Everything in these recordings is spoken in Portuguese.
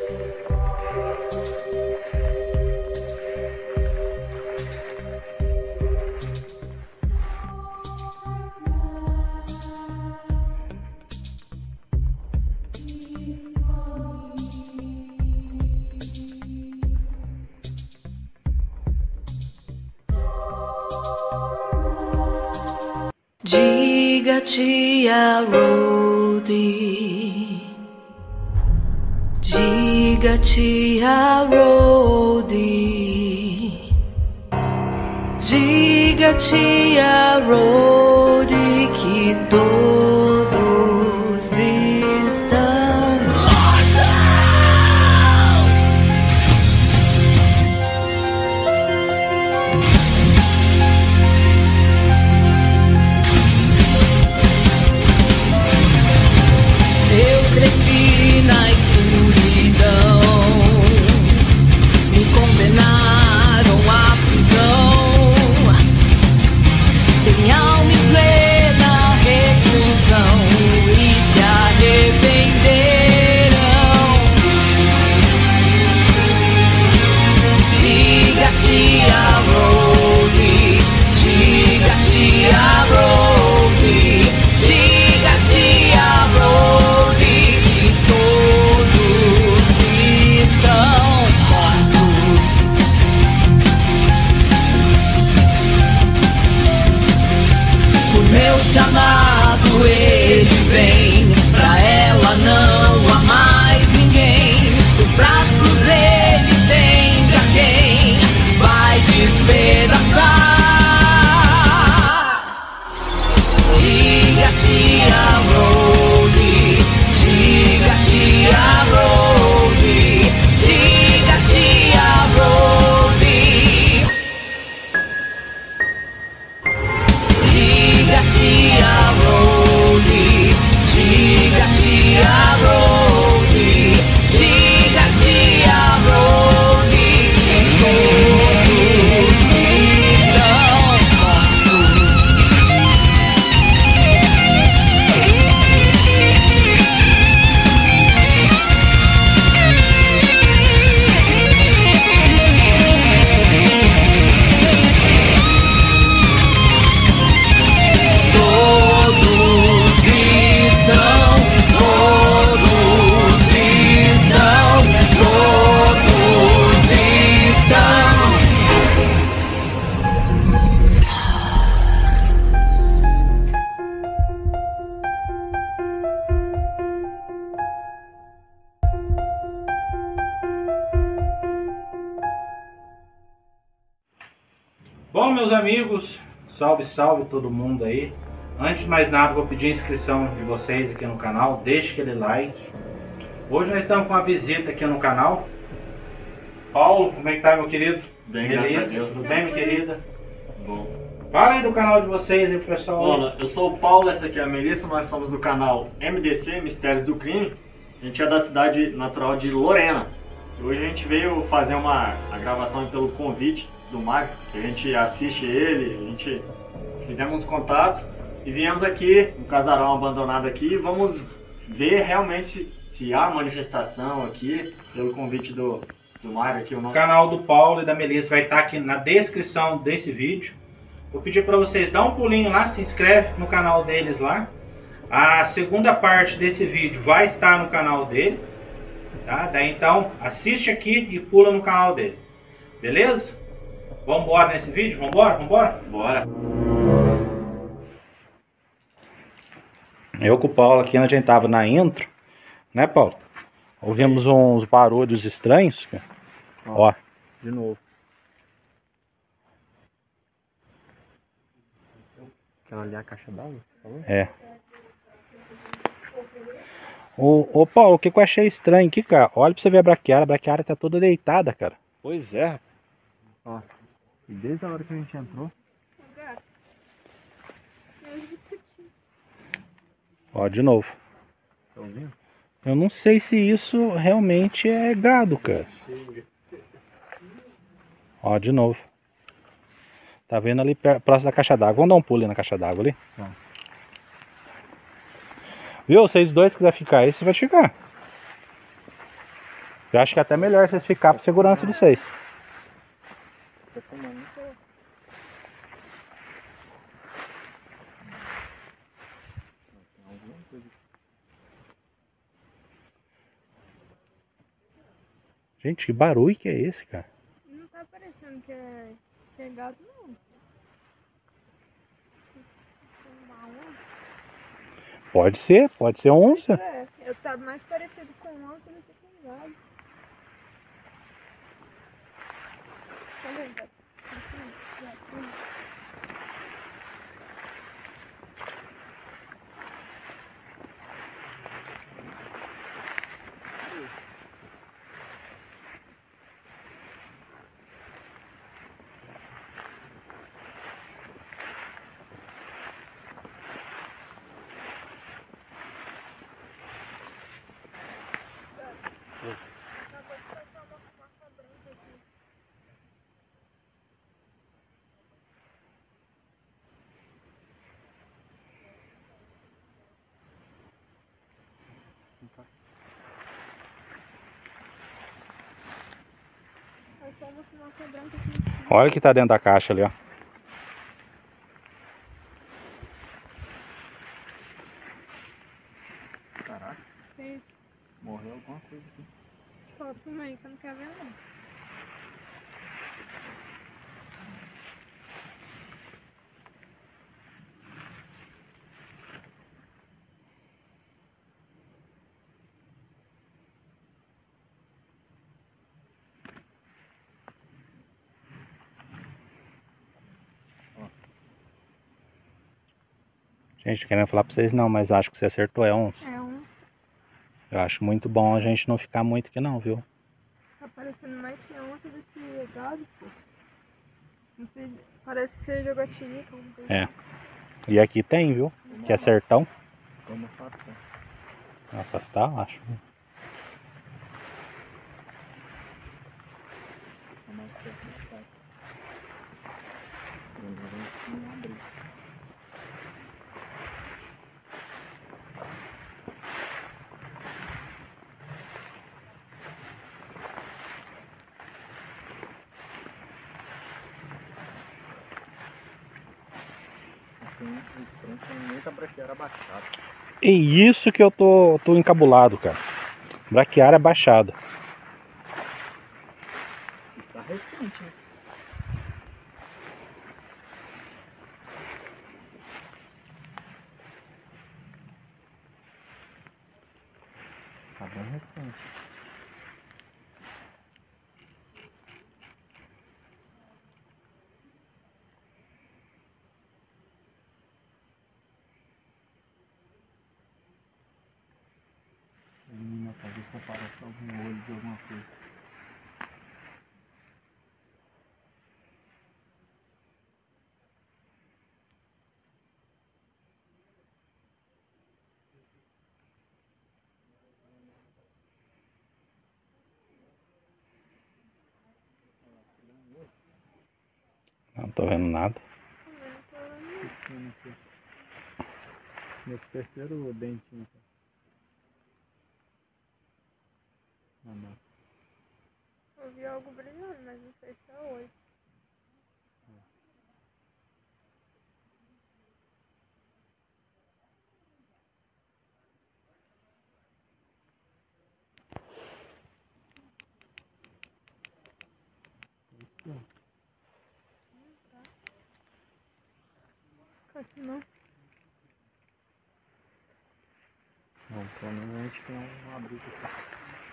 Diga tia Rhody, diga tia Rhody, diga tia Rhody que todos estão cresci na escuridão, me condenaram à prisão, sem alma em plena reclusão, e se arrependerão. Diga tia Rhody, diga tia Rhody, diga tia Rhody, meu chamado ele vem, pra ela não há mais ninguém, os braços ele tende a quem vai despedaçar. Diga tia Rhody, diga tia Rhody, diga tia Rhody, diga tia Rhody, diga tia Rhody, diga tia Rhody que todos estão mortos. Bom, meus amigos, salve, salve todo mundo aí. Antes de mais nada, vou pedir a inscrição de vocês aqui no canal, deixe aquele like. Hoje nós estamos com uma visita aqui no canal. Paulo, como é que tá, meu querido? Bem, beleza? graças a Deus. Tudo bem, minha querida? Bom. Fala aí do canal de vocês aí, pessoal. Olá, eu sou o Paulo, essa aqui é a Melissa, nós somos do canal MDC, Mistérios do Crime. A gente é da cidade natural de Lorena. Hoje a gente veio fazer a gravação pelo convite do Mário, que a gente assiste ele, a gente fizemos uns contatos e viemos aqui, um casarão abandonado aqui, e vamos ver realmente se há manifestação aqui, pelo convite do Mário aqui. O canal do Paulo e da Melissa vai estar aqui na descrição desse vídeo. Vou pedir para vocês dar um pulinho lá, se inscreve no canal deles lá. A segunda parte desse vídeo vai estar no canal dele, tá? Daí então assiste aqui e pula no canal dele, beleza? Vamos embora nesse vídeo? Vamos embora? Vamos embora? Bora! Eu com o Paulo aqui, a gente tava na intro, né, Paulo? Ouvimos uns barulhos estranhos. Ó. De novo. Quer olhar a caixa d'água? É. Ô Paulo, o que eu achei estranho aqui, cara? Olha pra você ver a braquiária tá toda deitada, cara. Pois é. Ó. E desde a hora que a gente entrou. Ó, de novo. Tá ouvindo? Eu não sei se isso realmente é gado, cara. Ó, de novo. Tá vendo ali próximo da caixa d'água. Vamos dar um pulo ali na caixa d'água ali. Tá. Viu? Vocês dois quiserem ficar aí, você vai ficar. Eu acho que é até melhor vocês ficar por segurança de vocês. Gente, que barulho que é esse, cara? Não tá parecendo que é gato, não. Uma onça. Pode ser onça. Eu tá mais parecido com onça do que com gado. Tá vendo, gato? É só uma fumaça branca aqui. Olha o que tá dentro da caixa ali, ó. Caraca, Tem. morreu alguma coisa aqui. Ó, filma aí que eu não quero ver não. Gente, querendo falar pra vocês não, mas eu acho que você acertou, é onça. É um. Eu acho muito bom a gente não ficar muito aqui não, viu? Tá parecendo mais que onça do que gado, pô. Não sei, parece ser jogatirica, alguma coisa. É. E aqui tem, viu? Que é sertão. Vamos afastar. Afastar, eu acho. Mais perto do espaço. Não abrir. Muita braquiária abaixada. É isso que eu tô encabulado, cara. Braquiária baixada. Tá recente, né? Tá bem recente. Menina, talvez se apareça algum olho de alguma coisa. Não tô vendo nada. Nesse terceiro dentinho. Ah, não. Eu vi algo brilhando, mas não sei se é hoje. Aqui não. Não, provavelmente tem um abrigo aqui.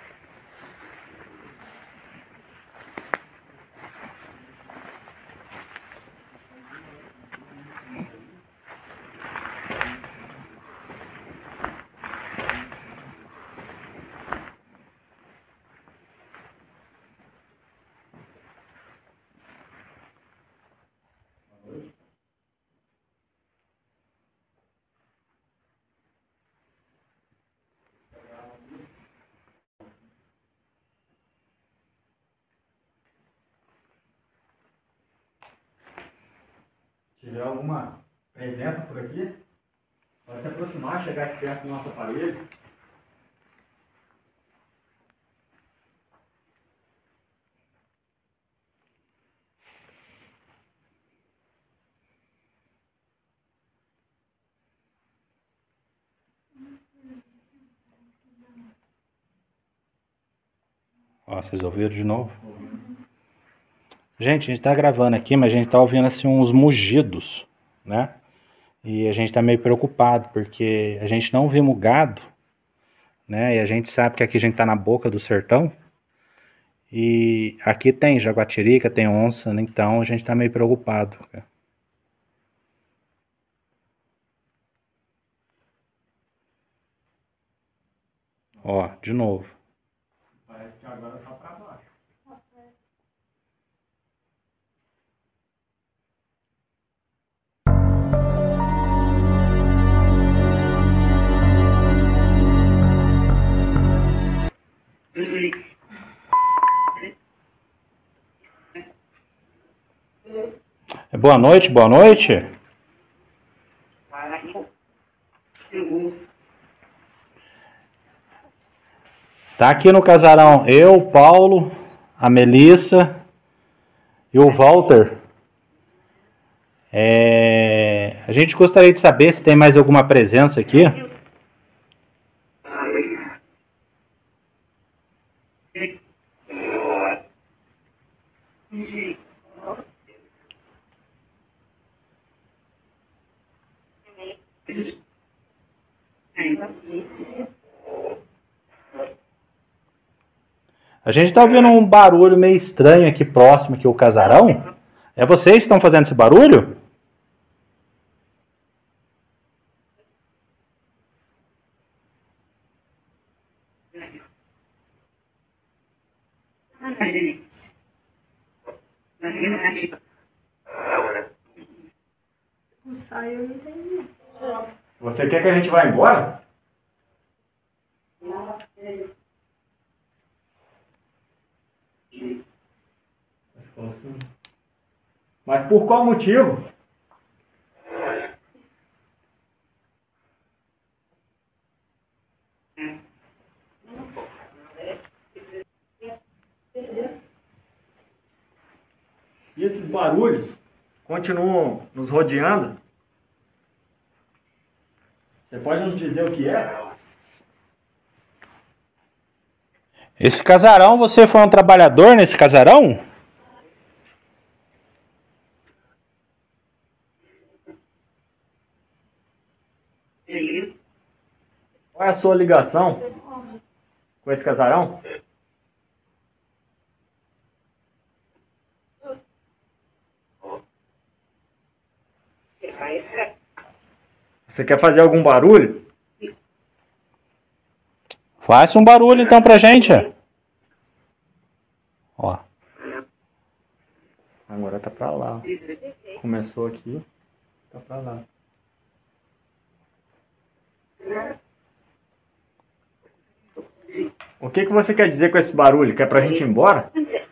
Se tiver alguma presença por aqui, pode se aproximar, chegar aqui perto do nosso aparelho. Ó, vocês ouviram de novo? Gente, a gente tá gravando aqui, mas a gente tá ouvindo assim uns mugidos, né? E a gente tá meio preocupado, porque a gente não vimos gado, né? E a gente sabe que aqui a gente tá na boca do sertão. E aqui tem jaguatirica, tem onça, né? Então a gente tá meio preocupado. Ó, de novo. Parece que agora tá pra baixo. Boa noite, boa noite. Tá aqui no casarão eu, o Paulo, a Melissa e o Walter. A gente gostaria de saber se tem mais alguma presença aqui. A gente tá ouvindo um barulho meio estranho aqui próximo aqui ao casarão. É vocês que estão fazendo esse barulho? O saio eu não entendi. Você quer que a gente vá embora? Mas por qual motivo? E esses barulhos continuam nos rodeando? Você pode nos dizer o que é? Esse casarão, você foi um trabalhador nesse casarão? Qual é a sua ligação com esse casarão? Você quer fazer algum barulho? Faça um barulho então pra gente. Ó. Agora tá pra lá. Começou aqui, tá pra lá. O que você quer dizer com esse barulho? Quer pra gente ir embora?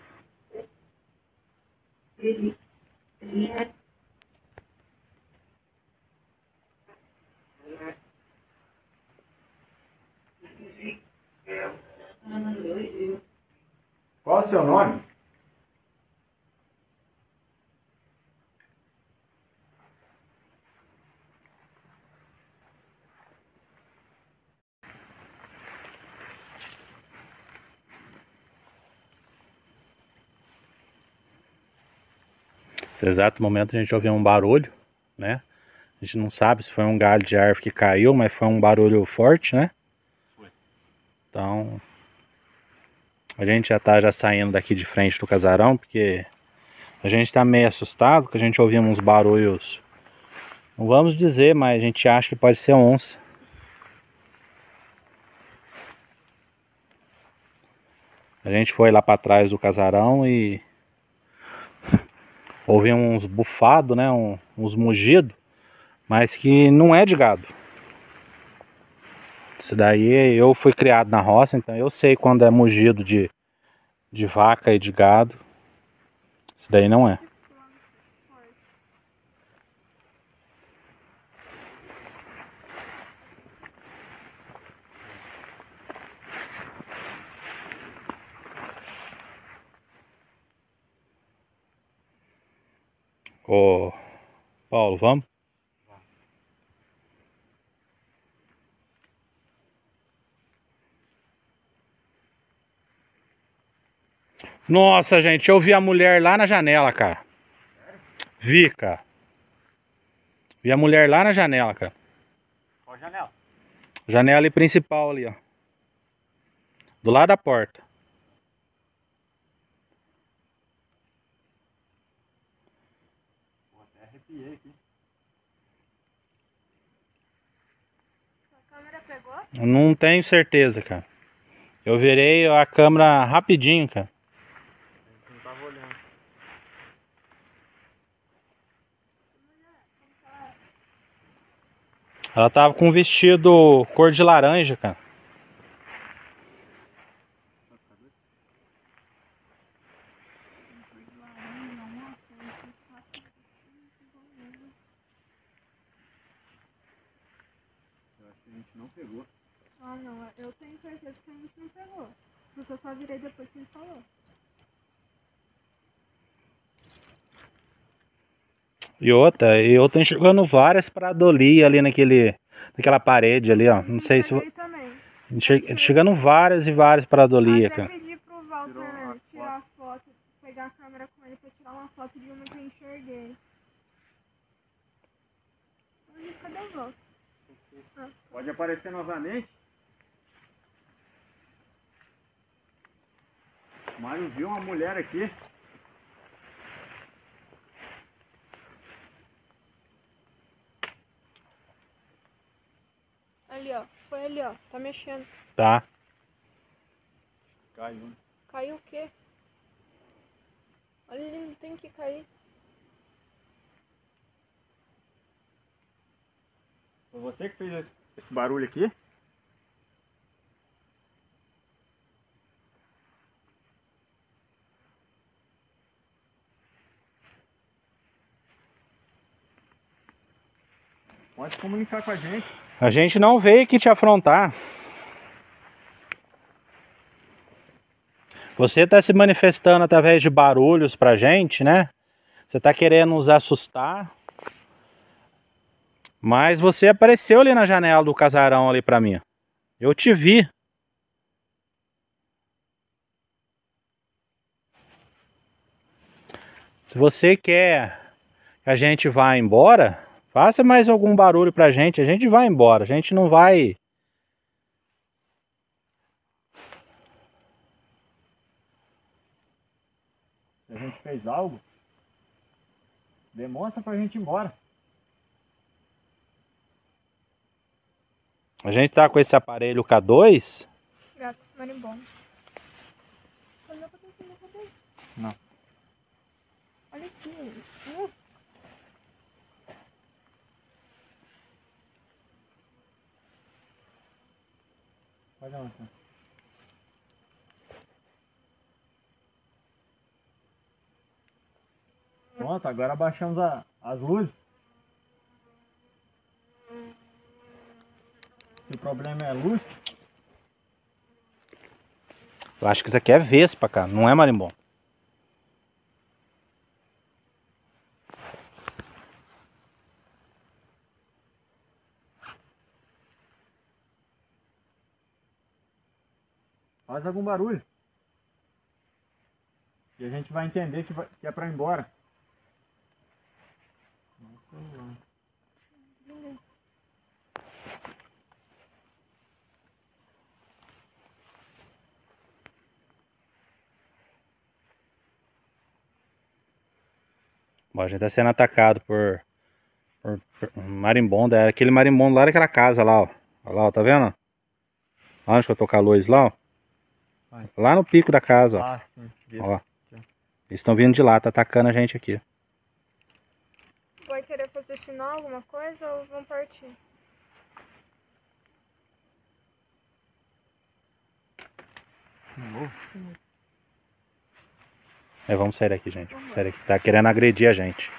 Qual é o seu nome? Nesse exato momento a gente ouviu um barulho, né? A gente não sabe se foi um galho de árvore que caiu, mas foi um barulho forte, né? Então, a gente já tá saindo daqui de frente do casarão, porque a gente tá meio assustado, porque a gente ouviu uns barulhos, não vamos dizer, mas a gente acha que pode ser onça. A gente foi lá para trás do casarão e ouvi uns bufados, né, uns mugidos, mas que não é de gado. Isso daí eu fui criado na roça, então eu sei quando é mugido de vaca e de gado. Isso daí não é. Ô, Paulo, vamos? Nossa, gente, eu vi a mulher lá na janela, cara. Vi, cara. Vi a mulher lá na janela, cara. Qual janela? Janela ali principal ali, ó. Do lado da porta. Pô, até arrepiei aqui. A câmera pegou? Eu não tenho certeza, cara. Eu virei a câmera rapidinho, cara. A gente não tava olhando. Ela tava com um vestido cor de laranja, cara. Eu acho que a gente não pegou. Ah, não. Eu tenho certeza que a gente não pegou. Porque eu só virei depois que ele falou. E eu tô enxergando várias paradolias ali naquela parede ali, ó. Não sei se... Peguei também. Enxergando várias e várias paradolias, Até cara. pedi pro Walter tirar a foto, pegar a câmera com ele pra tirar uma foto de uma que eu enxerguei. Ai, cadê o Walter? Pode aparecer novamente. O Mário viu uma mulher aqui. Ali, ó. Foi ali, ó. Tá mexendo. Tá. Caiu. Caiu o quê? Olha, ele não tem que cair. Foi você que fez esse barulho aqui? Pode comunicar com a gente. A gente não veio aqui te afrontar. Você tá se manifestando através de barulhos pra gente, né? Você tá querendo nos assustar. Mas você apareceu ali na janela do casarão ali pra mim. Eu te vi. Se você quer que a gente vá embora, faça mais algum barulho pra gente. A gente vai embora. A gente não vai... Se a gente fez algo, demonstra pra gente ir embora. A gente tá com esse aparelho K2. Gato, marimbondo. Olha pra dentro da cabeça. Não. Olha aqui. Pode avançar. Pronto, agora abaixamos as luzes. Se o problema é a luz, Eu acho que isso aqui é vespa, cara. Não é marimbondo. faz algum barulho. E a gente vai entender que é pra ir embora. Bom, a gente tá sendo atacado por um marimbondo. É aquele marimbondo lá daquela casa lá, ó. Olha lá, ó, tá vendo? Lá onde que eu tô com a luz lá, ó. Vai. Lá no pico da casa, ó. Sim. Ó. Eles estão vindo de lá, tá atacando a gente aqui. Vai querer fazer sinal, alguma coisa, ou vão partir? Vamos sair daqui, gente. Sair daqui. Tá querendo agredir a gente.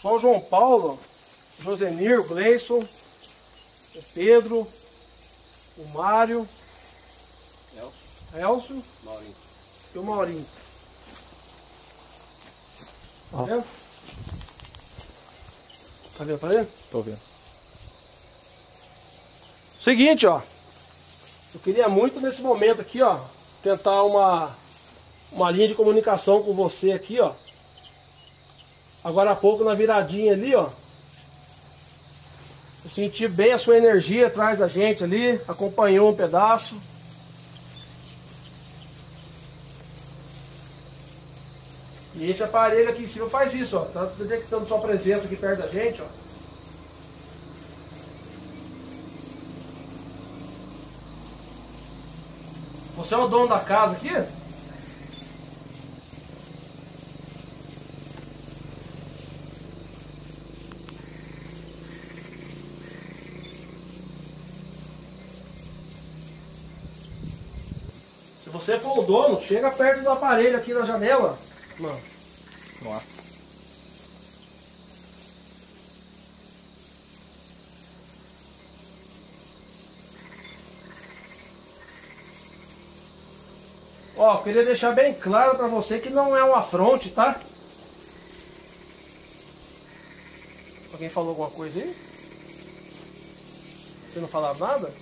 Só o João Paulo, o Josenir, o Gleison, o Pedro, o Mário, Elcio e o Maurinho. Tá vendo? Tá vendo pra ele? Tô vendo. Seguinte, ó. Eu queria muito nesse momento aqui, ó, tentar uma linha de comunicação com você aqui, ó. Agora há pouco na viradinha ali, ó. Eu senti bem a sua energia atrás da gente ali, acompanhou um pedaço. E esse aparelho aqui em cima faz isso, ó. Tá detectando sua presença aqui perto da gente, ó. Você é o dono da casa aqui? Se você for o dono, chega perto do aparelho aqui na janela. Mano. Vamos lá. Ó, queria deixar bem claro pra você que não é um afronte, tá? Alguém falou alguma coisa aí? Você não falava nada?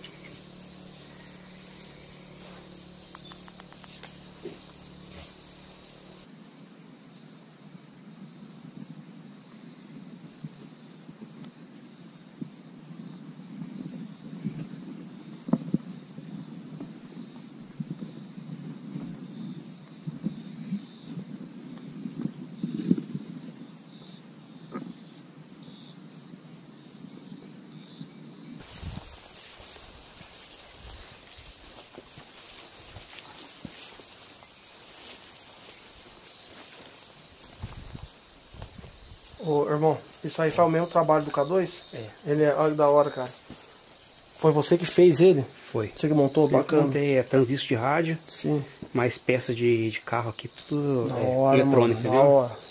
Ô, irmão, isso aí foi o mesmo trabalho do K2? É. Ele é, olha que da hora, cara. Foi você que fez ele? Foi. Você que montou? Bacana. Eu montei transistor de rádio, Sim. mais peças de carro aqui, tudo Da hora, eletrônico, mano, da entendeu? hora.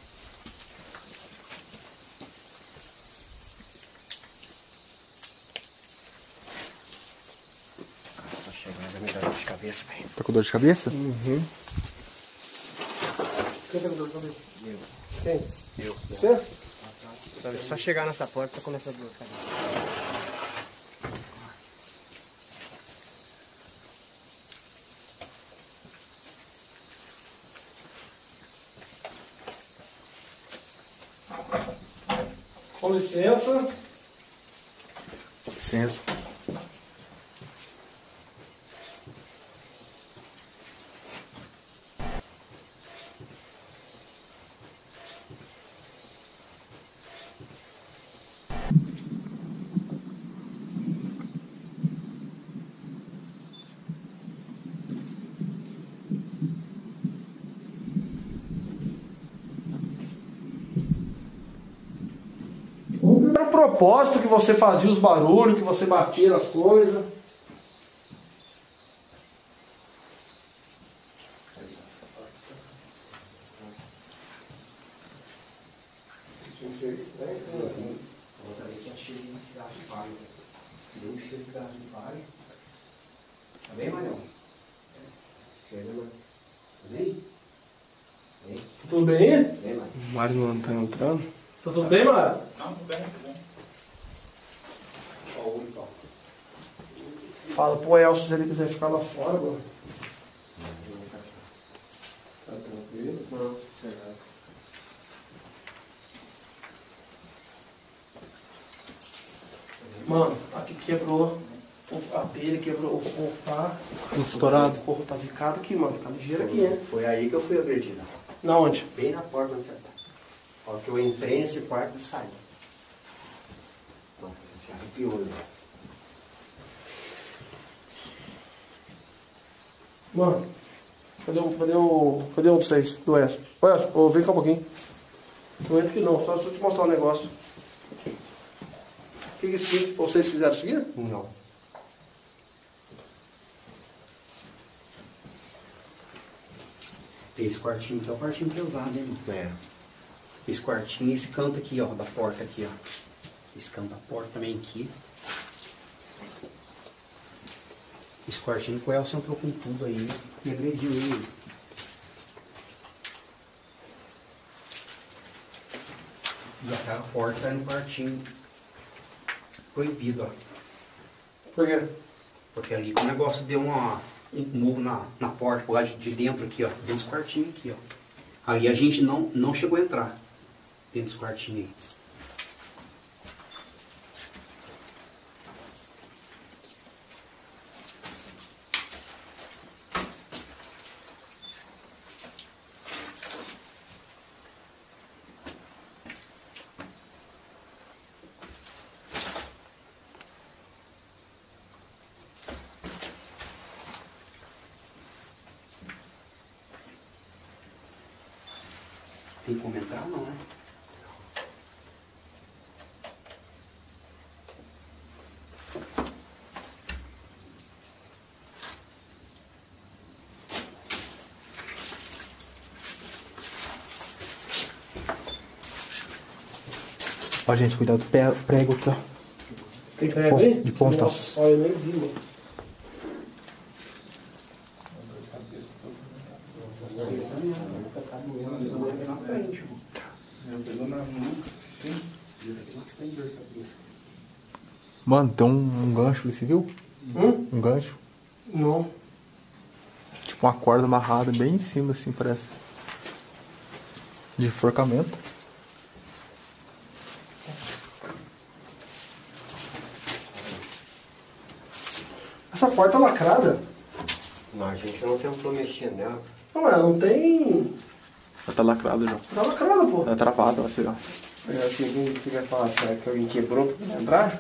Só chegar, já me dá dor de cabeça, velho. Tá com dor de cabeça? Uhum. Quem tá com dor de cabeça? Eu. Quem? Eu. Você? Só chegar nessa porta, tá começando a dor de cabeça. Com licença. Licença. Era o propósito que você fazia os barulhos, que você batia nas coisas. Outra vez tinha cheiro de cigarro de palha. Deu um cheiro de cigarro de palha. Tá bem, Marião? Chega, mano. Tá bem? Bem? Tudo bem? Bem, mano. O Mário não tá entrando. Tá tudo bem, Mário? Não, tudo bem, tudo bem. Só o então. Fala pro Elcio se ele quiser ficar lá fora, mano. Tá tranquilo? Não, sossegado. Mano, aqui quebrou a telha, quebrou o forro, tá? Estourado. O forro tá zicado aqui, mano. Tá ligeiro aqui, né? Foi aí que eu fui agredido. Na onde? Bem na porta onde você tá. Ó, que eu entrei nesse quarto e saí. Ó, já arrepiou, né? Mano, cadê um de vocês? Do Elcio. Ô, Elcio, vem cá um pouquinho. Não entra aqui não, só deixa eu te mostrar um negócio. O que vocês fizeram isso aqui? Não. Esse quartinho aqui é o quartinho pesado, hein, mano? É. Esse quartinho, esse canto aqui, ó, da porta aqui, ó. Esse canto da porta também aqui. Esse quartinho que o Elson entrou com tudo aí e agrediu ele. E aquela porta no quartinho proibido, ó. Por quê? Porque ali o negócio deu um murro na porta, por lá de dentro aqui, ó. Dentro dos quartinhos aqui, ó. Ali a gente não chegou a entrar. Dentro dos quartinhos aí. Tem como entrar não, né? Ó, gente, cuidado do prego aqui, ó. Tem prego aí? De ponta. Nossa, eu nem vi, mano. Mano, tem um gancho ali, você viu? Um gancho. Não. Tipo uma corda amarrada bem em cima, assim, parece. De enforcamento. Essa porta é lacrada. Não, a gente não tentou mexer nela. Não, ela não tem... Ela tá lacrada já. Tá lacrada, pô. Tá travada, vai ser, ó. É assim, você vai falar, será que alguém quebrou pra entrar?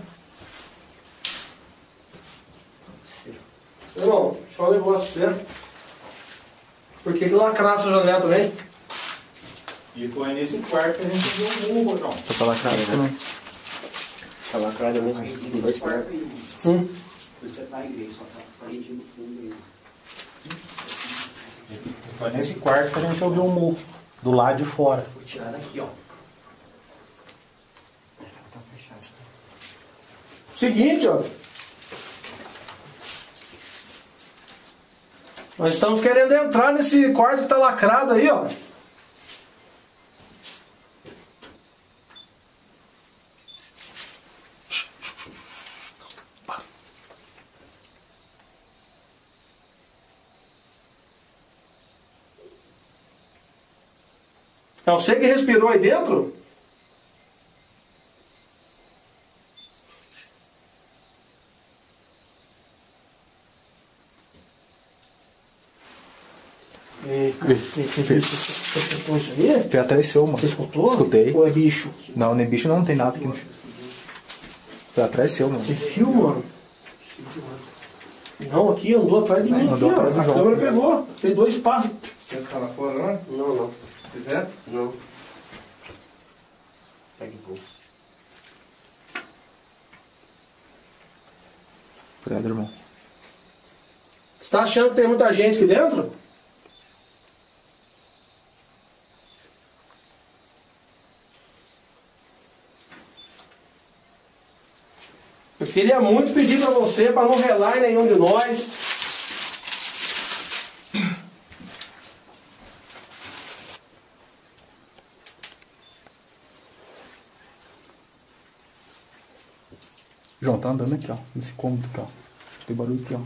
Irmão, deixa eu falar um negócio pra você. Por que lacrar essa janela também? E foi nesse quarto que a gente viu um murro, João. Tá lacrada também. Tá lacrada mesmo, com dois quartos. Você tá na igreja, só tá parede no fundo aí. Foi nesse quarto que a gente ouviu um murro. Do lado de fora. Vou tirar daqui, ó. Tá fechado. Seguinte, ó. Nós estamos querendo entrar nesse quarto que tá lacrado aí, ó. É você que respirou aí dentro? Você escutou isso aí? Você atravessou, mano. Você escutou? Escutei. Ou é bicho? Não, nem bicho não tem nada aqui no chão. Foi atrás seu, mano. Você viu, mano? Não, aqui andou atrás de mim. Andou Aqui, ó. atrás do A João. câmera pegou. Fez 2 passos. Você tá lá fora, lá? Não, não. Fizeram? Não. Pega um pouco. Cuidado, irmão. Você tá achando que tem muita gente aqui dentro? Eu queria muito pedir pra você para não relar em nenhum de nós. João, tá andando aqui, ó. Nesse cômodo aqui, ó. Tem barulho aqui, ó.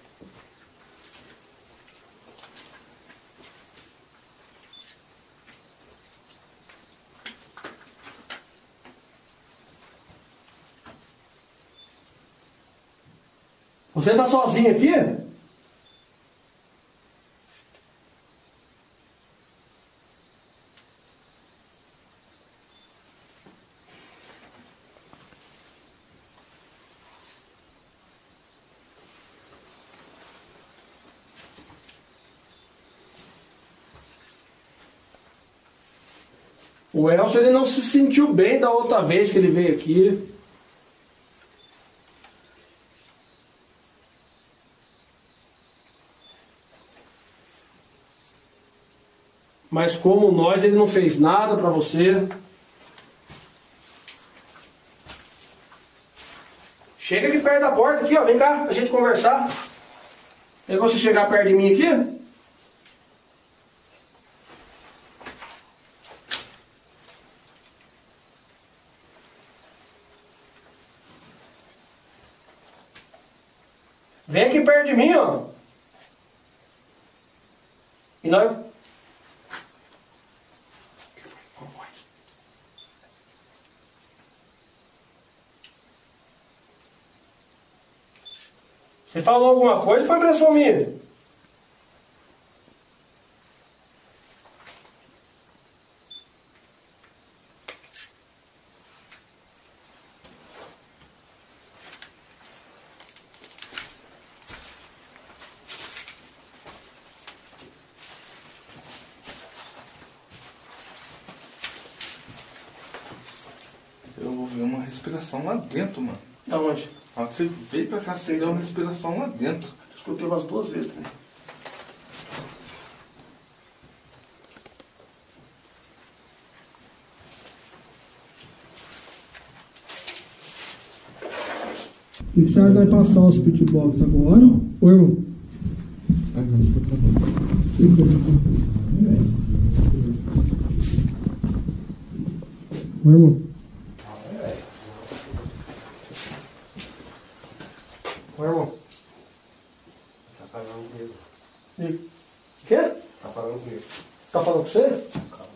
Você tá sozinho aqui? O Elcio, ele não se sentiu bem da outra vez que ele veio aqui. Mas como nós, ele não fez nada pra você. Chega aqui perto da porta, aqui, ó. Vem cá, pra gente conversar. É você chegar perto de mim aqui? Vem aqui perto de mim, ó. E nós... Você falou alguma coisa ou foi impressão minha? Eu ouvi uma respiração lá dentro, mano. Da onde? Na hora que você veio pra cá, você deu uma respiração lá dentro. Eu escutei umas 2 vezes também. O que você vai passar os pitbox agora? Ô, irmão? Ô, irmão? Ô, irmão? Tá falando comigo. E... Quê? Tá falando comigo. Tá falando com você? Calma.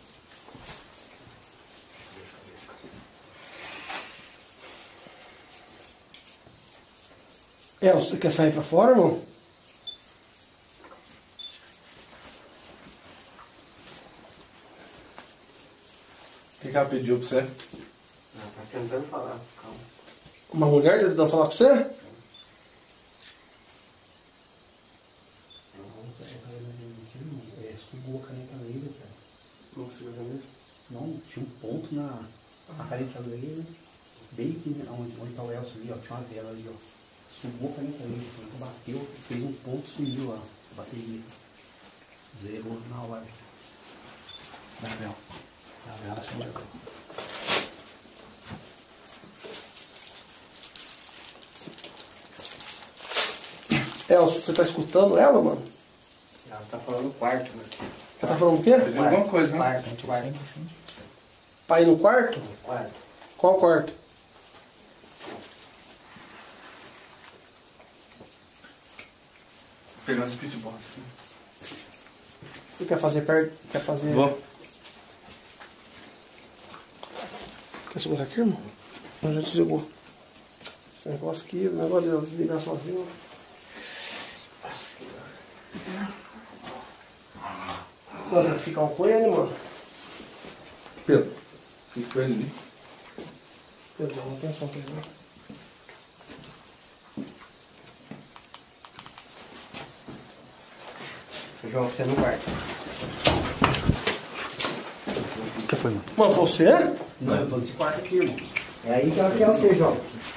Você quer sair pra fora, irmão? O que ela pediu pra você? Ela tá tentando falar. Calma. Uma mulher tentando falar com você? Sugou a caneta laser, cara. Não consigo fazer mesmo? Não, tinha um ponto na caneta laser, bem aqui onde tá o Elcio ali, ó. Tinha uma vela ali, ó. Sugou a caneta laser, quando bateu, fez um ponto e sumiu lá. A bateria. Zerou na hora. Da vela. Da vela acendeu. Elcio, você tá escutando ela, mano? Ela tá falando no quarto, mano. Ela tá falando o quê? Pediu alguma coisa, né? Quarto. Pra ir no quarto? Quarto. Qual quarto? Pegando esse pitbox. Você quer fazer perto? Quer fazer... Vou. Quer segurar aqui, irmão? Não, já desligou. Esse negócio aqui, o negócio de desligar sozinho. Mano, tem que ficar com ele, mano. Pedro, fica com ele ali. Pedro, dá uma atenção pra ele, né? João, você no quarto. O que foi, mano? Mano, você? Não, eu tô nesse quarto aqui, irmão. É aí que ela quer você, João.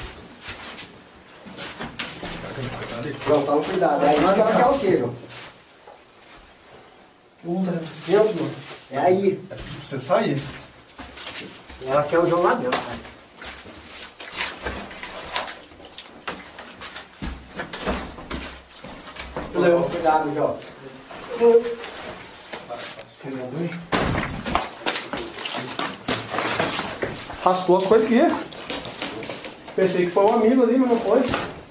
João, toma cuidado. É aí que ela quer você, João. Puta, dentro, mano. É aí. É pra você sair. Ela quer o João lá dentro, cara. João, cuidado, João. Raspou as coisas aqui. Pensei que foi um amigo ali, mas não foi.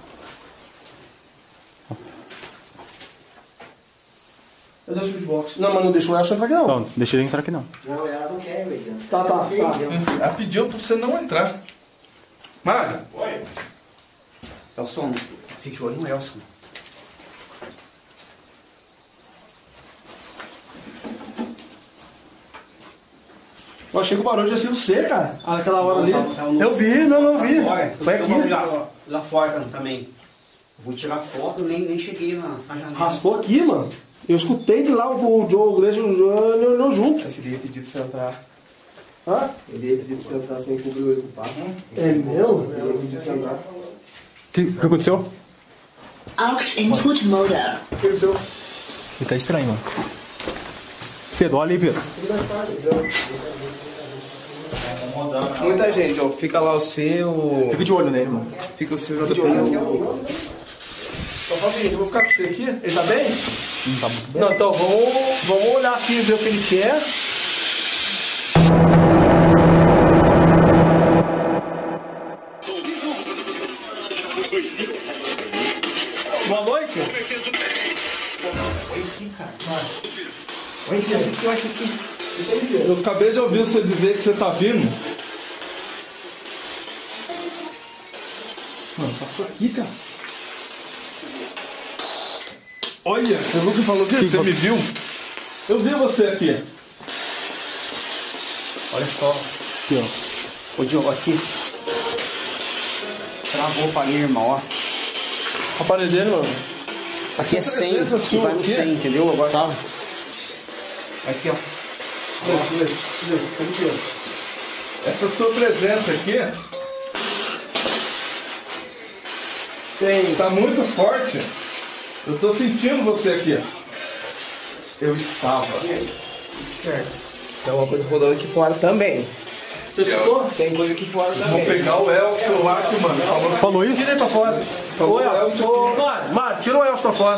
Cadê o speedbox? Não, mas não deixou o Elson entrar aqui não. Não, deixa ele entrar aqui não. Não, ela não quer, velho. Tá. Ela pediu pra você não entrar. Mário. Oi? Elson, fique de olho no Elson. Eu achei que o barulho tinha sido você, cara. Aquela hora ali. Eu vi, não vi. Foi aqui. Lá fora também. Vou tirar foto, nem cheguei na janela. Raspou aqui, mano. Eu escutei de lá o Joe Gleice olhou junto. Esse ia pedir pra você entrar. Hã? Ele ia pedir pra você entrar sem cobrir o olho do passo. É meu? Ele ia pedir pra você entrar. O que aconteceu? AUX input modal. O que aconteceu? Ele tá estranho, mano. Pedro, olha aí, Pedro. Muita gente, ó. Fica lá o seu. Fica de olho nele, mano. Fica o seu. Só faz o seguinte, eu vou ficar com você aqui. Ele tá bem? Não tá muito bem. Não, então vamos olhar aqui e ver o que ele quer. Boa noite. Eu acabei de ouvir você dizer que você tá vindo. Mano, passou aqui, cara. Olha, você nunca falou que você me viu? Eu vi você aqui. Olha só. Aqui, ó. Ô, Diogo, aqui. Travou pra mim, irmão, ó. A parede dele, mano. Aqui é 100, presença você sua vai no aqui? 100, entendeu? Agora Tá. aqui, ó. Essa sua presença aqui tá muito forte. Eu tô sentindo você aqui. Eu estava. Tem uma coisa rodando aqui fora também. Você escutou? Tem coisa aqui fora Vou também. pegar o Elcio lá que, mano, Falou isso? Tira ele pra fora. Ô, Elcio. Ô, Mário, tira o Elcio pra fora.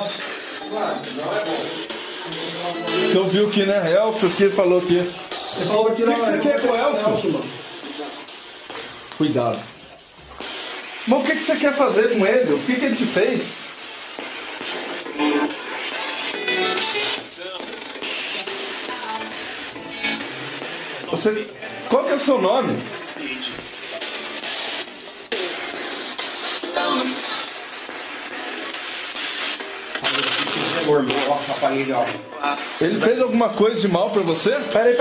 Você ouviu que, né? Elcio que falou que. Ele falou pra tirar O que você quer com o Elcio? mano. Cuidado. Mas o que você quer fazer com ele? O que ele te fez? Você... Qual que é o seu nome? Ó, a parede, ó. Ele fez alguma coisa de mal pra você? Peraí.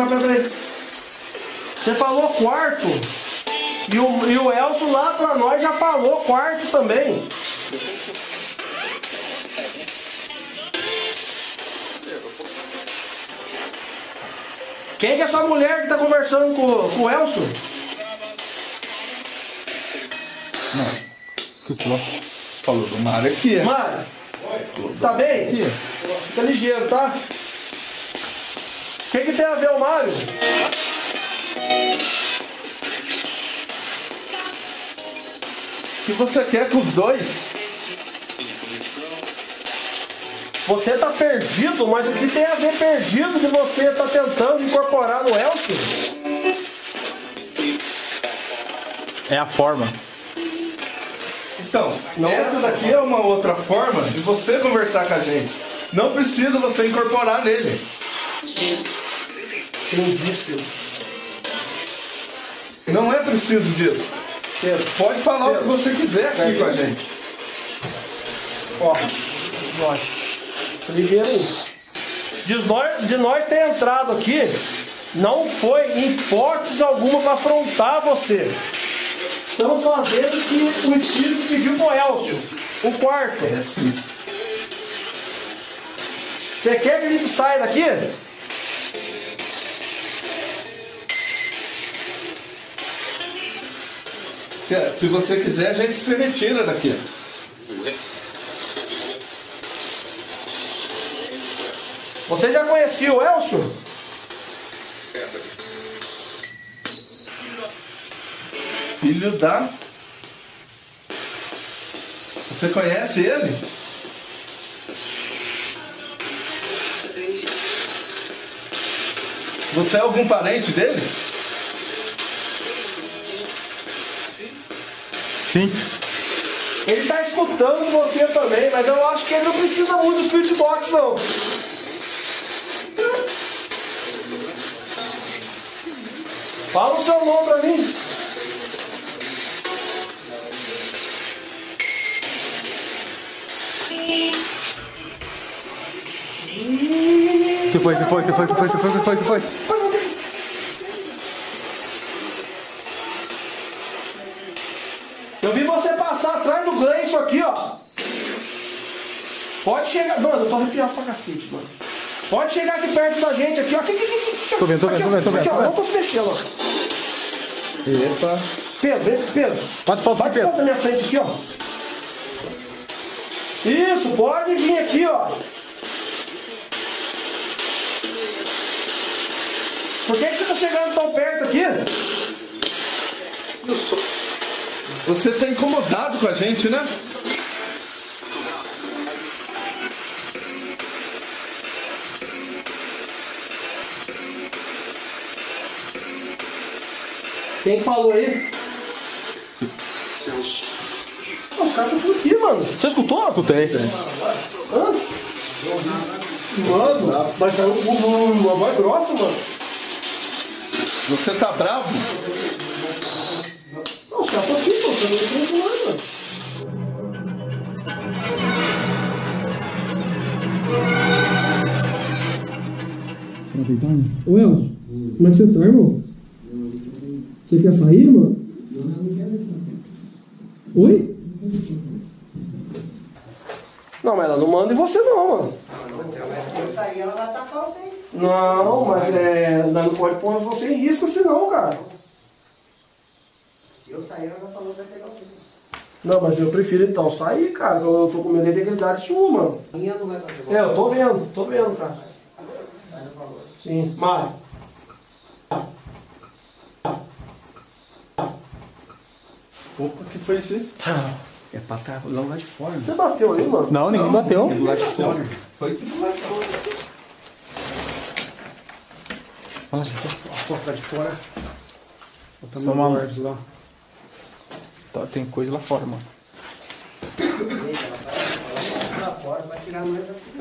Você falou quarto. E o Elcio lá pra nós já falou quarto também. Quem que é essa mulher que tá conversando com o Elcio? Falou do Mário aqui. Mário, tá bem? Aqui. Fica ligeiro, tá? O que tem a ver o Mário? O que você quer com os dois? Você tá perdido, mas o que tem a ver perdido que você tá tentando incorporar no Elcio? É a forma. Então, essa daqui é uma outra forma de você conversar com a gente. Não precisa você incorporar nele. Indício. Não é preciso disso. Pode falar o que você quiser aqui com a gente. Ó, nós. Ligeiro aí. De nós ter entrado aqui, não foi em hipótese alguma para afrontar você. Estamos fazendo o que o Espírito pediu pro Elcio. O quarto. É sim. Você quer que a gente saia daqui? Se você quiser, a gente se retira daqui. Você já conhecia o Elcio? Filho da... Você conhece ele? Você é algum parente dele? Sim. Ele tá escutando você também, mas eu acho que ele não precisa muito dos fios de boxe, não. Fala o seu nome pra mim. Que foi? Eu vi você passar atrás do Gleison aqui, ó. Pode chegar. Mano, eu tô arrepiado pra cacete, mano. Pode chegar aqui perto da gente, aqui, ó. Aqui. Tô vendo. Aqui, ó. Não tô se mexendo, ó. Eita. Pedro. Bate foto Bate foto na minha frente aqui, ó. Isso, pode vir aqui, ó. Por que você tá chegando tão perto aqui? Você tá incomodado com a gente, né? Quem que falou aí? Os caras estão por aqui, mano. Você escutou? Escutei. Hã? Mano, mas saiu uma voz grossa, mano. Você tá bravo? Não, os caras estão aqui, pô. Você não tem nada, mano. Ô Elcio, como é que você tá, irmão? Você quer sair, mano? Oi? Não, mas ela não manda em você não, mano. Mas se eu sair, ela vai atacar você. Não, mas não pode pôr você em risco assim não, cara. Se eu sair, ela vai falar que vai pegar você. Não, mas eu prefiro então sair, cara. Eu tô com medo da integridade sua, mano. Minha não vai fazer. É, eu tô vendo, cara. Sim, Mário. Opa, que foi isso aí? É pra estar lá de fora. Você bateu aí, mano? Não, ninguém bateu. É do lado de fora. Foi aqui do lado de fora. Fala, gente. A porta de fora. Só uma... lá. Tem coisa lá fora, mano. Ela vai lá fora, vai tirar nós daqui.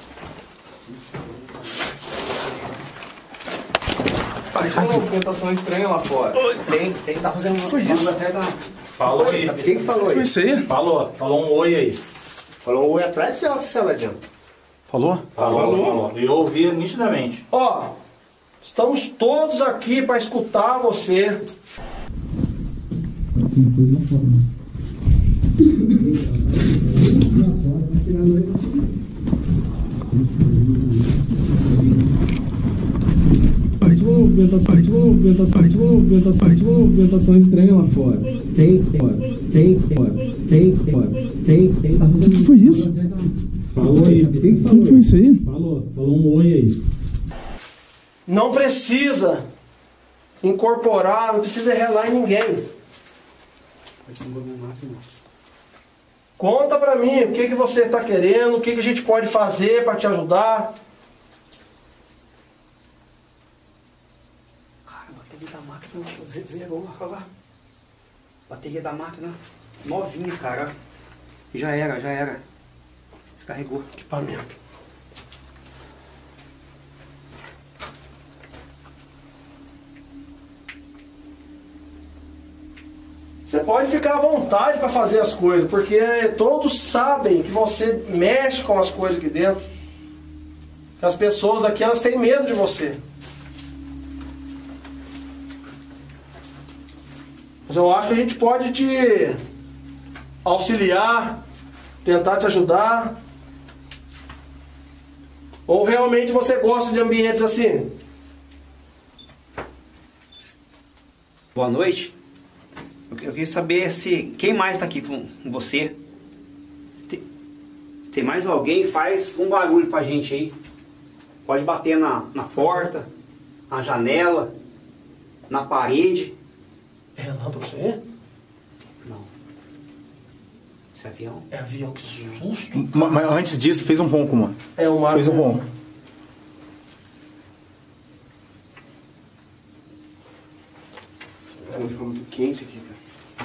Tem uma movimentação estranha lá fora. Tem, tá fazendo isso até da. Falou aí. Quem que falou Foi aí? isso aí? Falou um oi aí. Falou um oi atrás, você que saiu lá dentro. Falou? Falou. Eu ouvi nitidamente. Ó, estamos todos aqui pra escutar você. Movimentação estranha lá fora. Tem. O que foi isso? Falou aí. O que foi isso aí? Falou um oi aí. Não precisa incorporar, não precisa relar em ninguém. Conta pra mim o que você tá querendo, o que a gente pode fazer pra te ajudar. Cara, a bateria da máquina zerou lá. Bateria da máquina novinha, cara. Já era. Descarregou. Equipamento. Você pode ficar à vontade para fazer as coisas, porque todos sabem que você mexe com as coisas aqui dentro. As pessoas aqui, elas têm medo de você. Mas eu acho que a gente pode te auxiliar, tentar te ajudar. Ou realmente você gosta de ambientes assim? Boa noite. Eu queria saber se quem mais está aqui com você. Tem mais alguém? Faz um barulho pra gente aí. Pode bater na porta, na janela, na parede. É lá pra você? Não. Esse avião? É avião, que susto. Mas antes disso, fez um ronco, mano. É o Marco. Fez um ronco. Ficou muito quente aqui, cara.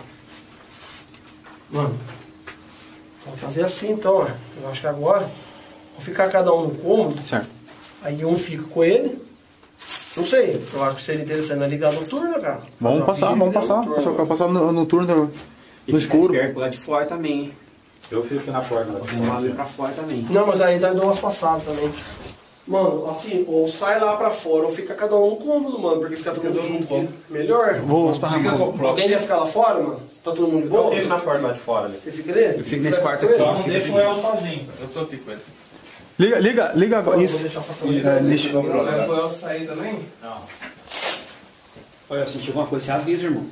Mano, vamos fazer assim então, ó. Eu acho que agora vou ficar cada um no cômodo. Certo. Aí um fica com ele. Não sei, eu acho que seria interessante na ligar noturna, cara. Vamos passar. Só que eu passar no turno no escuro. Perto lá de fora também, hein? Eu fico aqui na porta. Um barulho pra fora também. Não, mas aí dá umas passadas também. Mano, assim, ou sai lá pra fora, ou fica cada um no cômodo, mano, porque fica todo mundo junto aqui. Melhor. Vou Alguém quer ficar lá fora, mano? Tá todo mundo de boa? Eu fico na porta lá de fora ali. Você fica ali? Eu fico nesse quarto aqui. Só não deixa o El sozinho. Eu tô aqui com ele. Liga agora. Isso. Vou deixar passar ali. Deixa. Não vai poder sair também? Olha, eu senti alguma coisa, você avisa, irmão.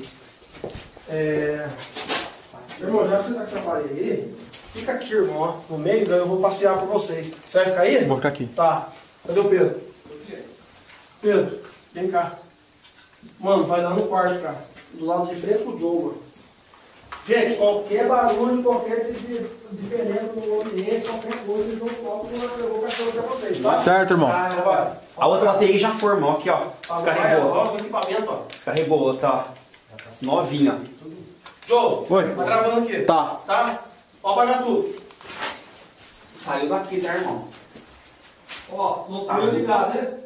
Irmão, já que você tá com essa parede aí, fica aqui, irmão, ó, no meio, daí eu vou passear por vocês. Você vai ficar aí? Vou ficar aqui. Tá. Cadê o Pedro? Pedro, Vem cá. Mano, vai lá no quarto, cara. Do lado de frente pro Joe, mano. Gente, qualquer barulho, qualquer diferença no ambiente, qualquer coisa, eles não colocam que eu vou cachorro pra vocês, tá? Certo, irmão. A outra bateria já formou, aqui, ó. Descarregou. Olha os equipamentos, ó. Descarregou, outra, ó. Novinha. Joe, Oi. tá gravando aqui. Tá. Tá? Pode apagar tudo. Saiu daqui, tá, irmão? Ó, não tá ligado, né?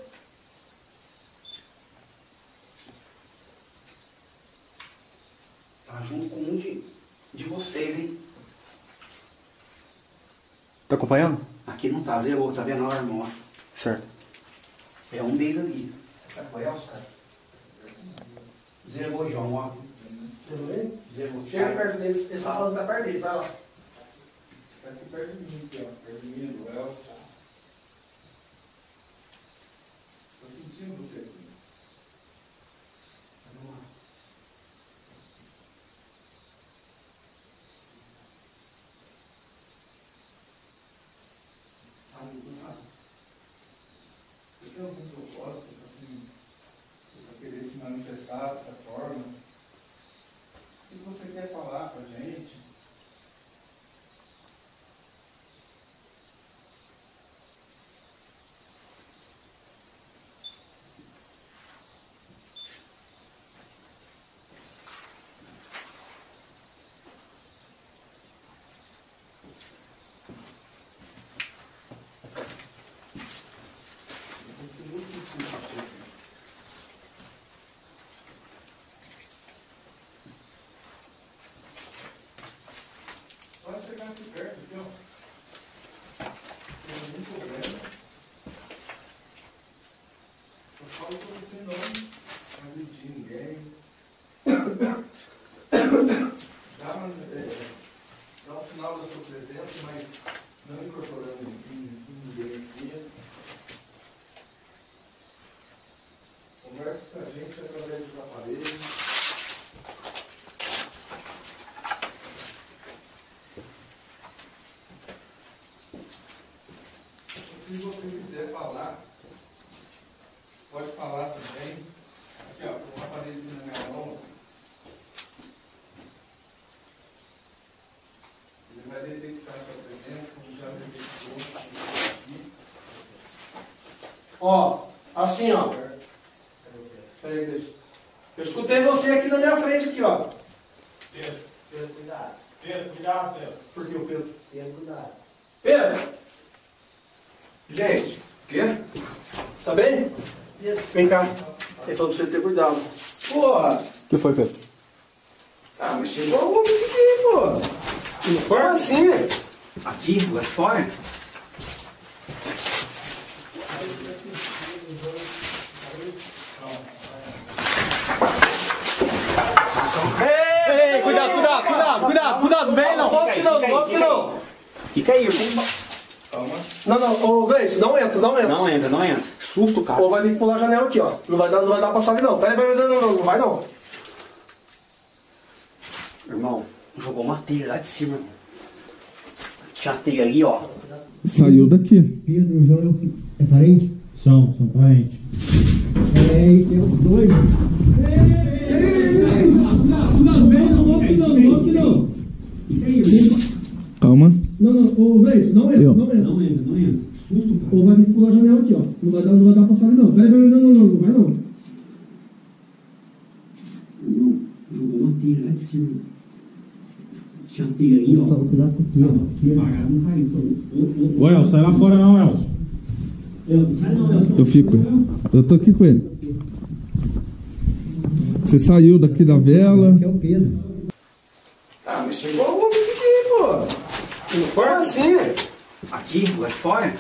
Tá junto com um de vocês, hein? Tá acompanhando? Aqui não tá, zerou, tá vendo, ó, irmão? Certo. É um deles ali. Você tá com o Elcio, cara? Zerou, João, ó. Zerou aí? Zerou. Chega perto deles, eles tá falando que tá perto deles, vai lá. Tá aqui perto de mim, aqui, ó. Perto de mim, do Elcio. Tô sentindo você aqui. Vamos lá. Você tem algum propósito, assim, pra querer se manifestar dessa forma? O que você quer falar pra gente? Pode chegar aqui perto, aqui, ó. Tem algum problema? Eu falo pra você não agredir ninguém. Dá um sinal da sua presença, mas não incorporando ninguém aqui. Converse com a gente através dos aparelhos. Se você quiser falar, pode falar também. Aqui, ó, com um aparelho na minha mão. Ele vai detectar a sua presença, como já detectou aqui. Ó, assim, ó. Peraí, Cristo. Eu escutei você aqui na minha frente, aqui, ó. Pedro, Cuidado. Pedro, cuidado, Pedro. Por que o Pedro? Cuidado. Pedro! Gente, O quê? você tá bem? Vem cá. Ele falou pra você ter cuidado. Porra! O que foi, Pedro? Ah, mas chegou algum aqui, pô. Não foi assim. Aqui, lá fora? Ei, cuidado, não vem não. Volta que não, volta que não. Fica aí, irmão. Não, ô Gleice, não entra. Não entra. Susto, cara. Ou vai ter que pular a janela aqui, ó. Não vai dar pra passar ali, não. Peraí, não vai não. Irmão, jogou uma telha lá de cima, irmão. Tinha a telha ali, ó. Saiu daqui. Pedro, João, é parente? São parentes. É, e tem os dois. Calma. Não, ô, Gleice, não entra. Susto, cara. Ou vai ter que pular a janela aqui, ó. Não vai dar pra passar ali, não. Peraí, não vai não. Irmão, jogou uma telha lá de cima. Tinha a telha ali, ó. Cuidado com o Pedro. Apagado, não caiu. Ô, Elcio, sai lá fora não, Elcio. Eu fico. Eu tô aqui com ele. Você saiu daqui da vela. Que é o Pedro. Ah, mas chegou algum aqui, pô. Não foi assim. Aqui, lá fora?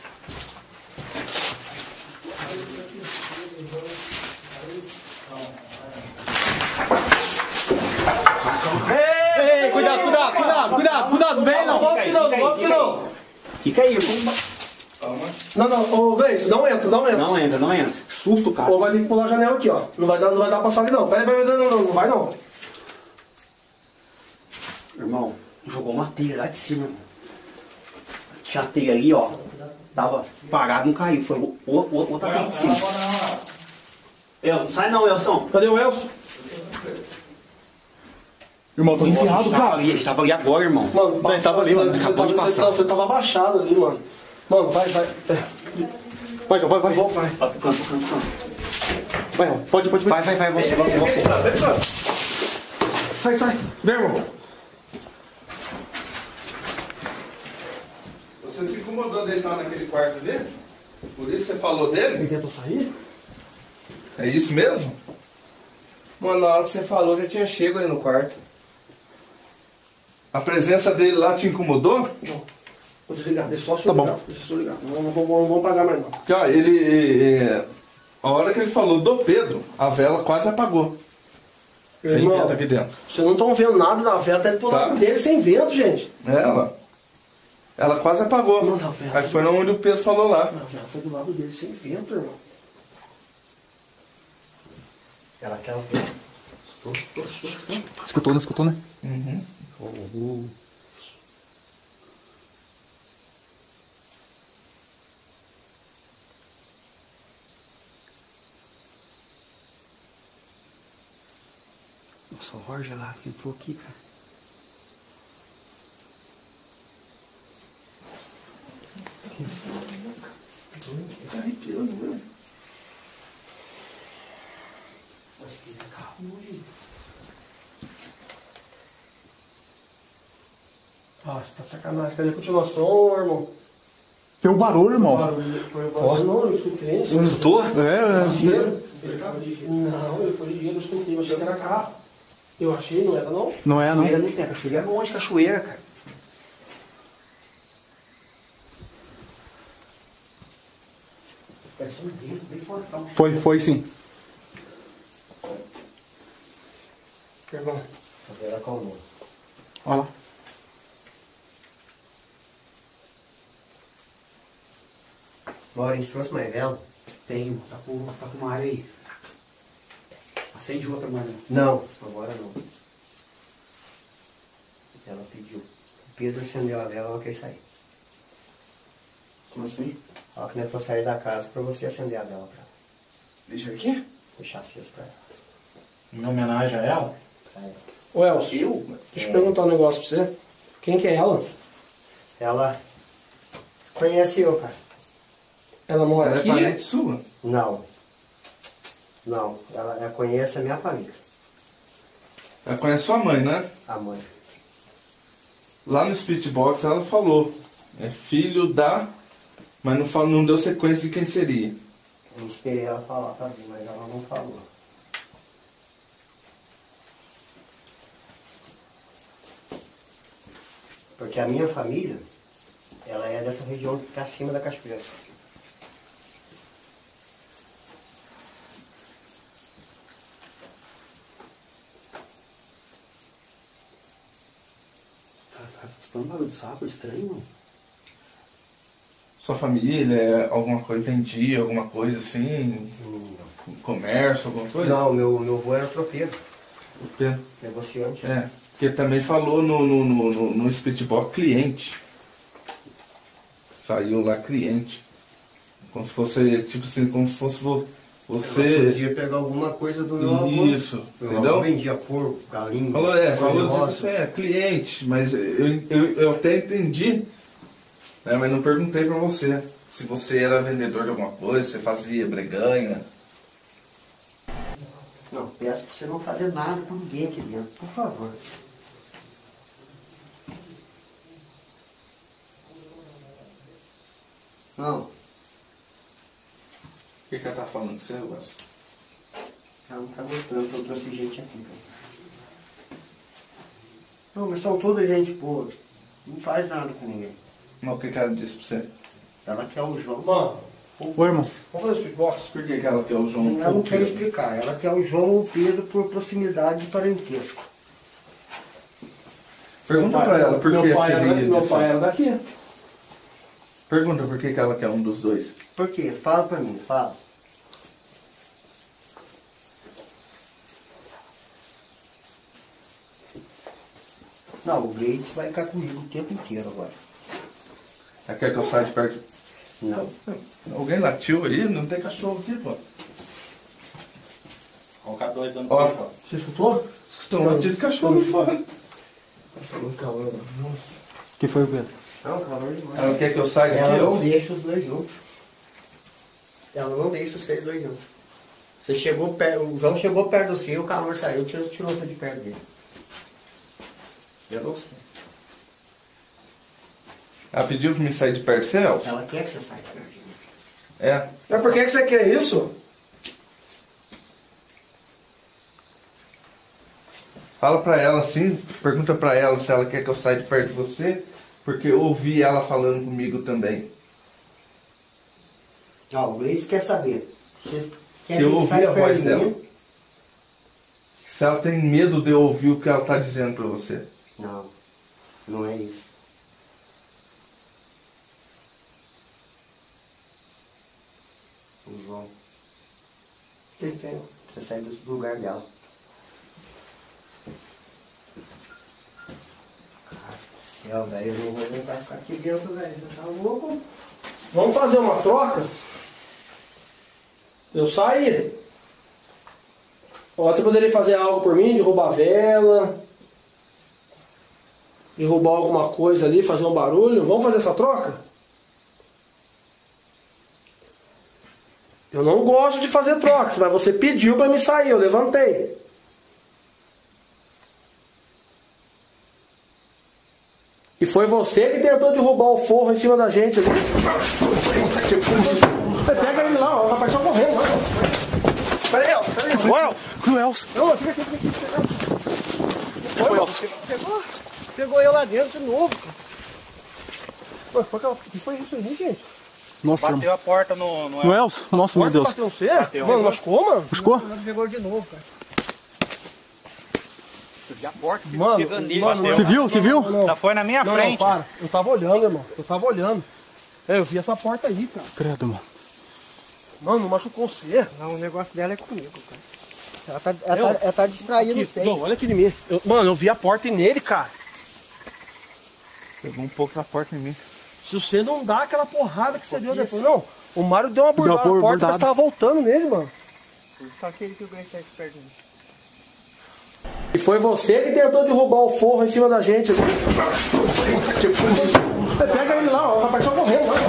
Ei, cuidado, não vem não. Volta que não. Fica aí, irmão. Não, ô Gleice, não entra. Não entra. Susto, cara. Ou vai ter que pular a janela aqui, ó. Não vai dar pra passar ali, não. Peraí, não vai não. Irmão, jogou uma telha lá de cima, irmão. Tinha a telha ali, ó. Tava parado, não caiu. Foi outra telha de cima. Elson, sai não, Elson. Cadê o Elson? Irmão, tô enfiado, cara. Ele estava ali agora, irmão. Mano, Não, ele tava ali, mano. Acabou de passar. Você tava abaixado ali, mano. Mano, vai. Vai, João, vai. Vai. Vai, João. Pode. Vai, você. Sai. Vem, irmão. Você se incomodou dele estar naquele quarto dele? Por isso você falou dele? Ele tentou sair? É isso mesmo? Mano, na hora que você falou, já tinha chego ali no quarto. A presença dele lá te incomodou? Vou desligar, deixa só o Tá bom. ligar. Deixa só ligar. Não vamos pagar mais não. Porque, ó, a hora que ele falou do Pedro, a vela quase apagou. Sem Irmão, vento aqui dentro. Vocês não estão vendo nada da vela, tá do lado dele sem vento, gente. Ela quase apagou. Não, vela. Aí foi onde o Pedro falou lá. A vela foi do lado dele sem vento, irmão. Ela quer o vento. Escutou, não escutou, né? Nossa, o ar gelado que entrou aqui, cara. Ah, você tá de sacanagem. Cadê a continuação, irmão? Tem um barulho, irmão. Não, eu escutei. Você escutou? Ligeiro. Não, ele foi ligeiro, eu escutei. Eu achei que era carro. Eu achei, não era não? Não é, não. Cachoeira não tem, cachoeira é longe, cachoeira, cara. Parece um vento bem fortão. Foi sim. Irmão. A vela acalmou. Olha lá. Maurício, trouxe mais vela? Tenho, tá com uma área aí. Acende outra, Marlon. Não, agora não. Ela pediu. O Pedro acendeu a vela, ela quer sair. Como assim? Ela que não é pra sair da casa pra você acender a vela pra ela. Deixa aqui? Deixar aceso pra ela. Em homenagem a ela? Ô Elcio, deixa eu perguntar um negócio pra você. Quem que é ela? Ela conhece eu, cara. Ela mora aqui? Ela é parente sua? Não. Não, ela conhece a minha família. Ela conhece sua mãe, né? A mãe. Lá no Spirit Box ela falou. É filho da... Mas não deu sequência de quem seria. Eu esperei ela falar pra mim, mas ela não falou. Porque a minha família, ela é dessa região que fica acima da cachoeira. Tá escutando barulho de sapo estranho, mano? Sua família, alguma coisa, vendia alguma coisa assim? Comércio, alguma coisa? Não, meu avô era tropeiro. Tropeiro. Negociante. É, porque ele também falou no Spirit Box cliente. Saiu lá cliente. Como se fosse, tipo assim, como se fosse você... Eu podia pegar alguma coisa do meu avô. Isso, meu entendeu? avô vendia porco, galinha. Falou tipo assim, cliente, mas eu até entendi, né, mas não perguntei pra você se você era vendedor de alguma coisa, se fazia breganha. Não, peço pra você não fazer nada com ninguém aqui dentro, por favor. Não. O que ela tá falando com você, Wilson? Ela não tá gostando que eu trouxe gente aqui, cara. Não, mas são toda gente boa. Não faz nada com ninguém. Mas o que ela disse pra você? Ela quer o João. Mano. Oi, irmão. Vamos fazer o speedbox? Por que ela quer o João? Ela não quer explicar. Ela quer o João ou o Pedro por proximidade de parentesco. Pergunta pra ela por que seria Meu disso. pai era daqui. Pergunta por que ela quer um dos dois. Por quê? Fala pra mim, fala. Não, o Gleides vai ficar comigo o tempo inteiro agora. Ela quer que eu saia de perto? Não. Alguém latiu aí? Não tem cachorro aqui, pô. dois dando Ó, pipa. Você escutou? Escutou um latido de cachorro fora. Tá muito calor, mano. Nossa. O que foi, Pedro? Não, calor demais. Ela não quer que eu saia Ela daqui? não deixa os dois juntos. Ela não deixa vocês dois juntos. Você chegou perto, o João chegou perto do seu, o calor saiu, tirou você de perto dele. Eu não sei. Ela pediu pra me sair de perto do Celso? Ela quer que você saia de perto dele. É. Mas por que você quer isso? Fala pra ela assim, pergunta pra ela se ela quer que eu saia de perto de você, porque eu ouvi ela falando comigo também. Ó, o Gleice quer saber. Vocês Se eu ouvir a voz dela. Se ela tem medo de eu ouvir o que ela tá dizendo pra você. Não, não é isso. O João. Quem tem? Você sai do lugar dela. Cara do céu, velho, eu não vou aguentar ficar aqui dentro, velho. Você tá louco? Vamos fazer uma troca? Eu saí. Ó, você poderia fazer algo por mim, derrubar a vela, derrubar alguma coisa ali, fazer um barulho. Vamos fazer essa troca? Eu não gosto de fazer trocas, mas você pediu pra me sair, eu levantei. E foi você que tentou derrubar o forro em cima da gente ali. Você pega ele lá, ó, o rapaz tá correndo lá. Pera aí, ó. O Elcio. Não, fica aqui. Foi, Elcio. Pegou eu lá dentro de novo. O que foi isso aí, gente? Nossa, Bateu a porta no no Elcio? Nossa, meu Deus. Bateu você? Mano, machucou, mano? Machucou? Pegou de novo, cara. A porta Mano, pegando nele. mano, Bateu. Você viu? Você viu? Já foi na minha Não, frente. não, para. Eu tava olhando, irmão. Eu tava olhando. Eu vi essa porta aí, cara. Credo, mano. Mano, não machucou você? Não, o negócio dela é comigo, cara. Ela tá distraída, não sei. Não, olha aqui em mim. Mano, eu vi a porta nele, cara. Pegou um pouco na porta em mim. Se você não dá aquela porrada que você deu depois. Não, o Mário deu uma bordada na porta, bordada. mas tava voltando nele, mano. Só aquele que o Gleice sai perto de mim. E foi você que tentou derrubar o forro em cima da gente ali. Você pega ele lá, ó, o rapaz tá correndo lá.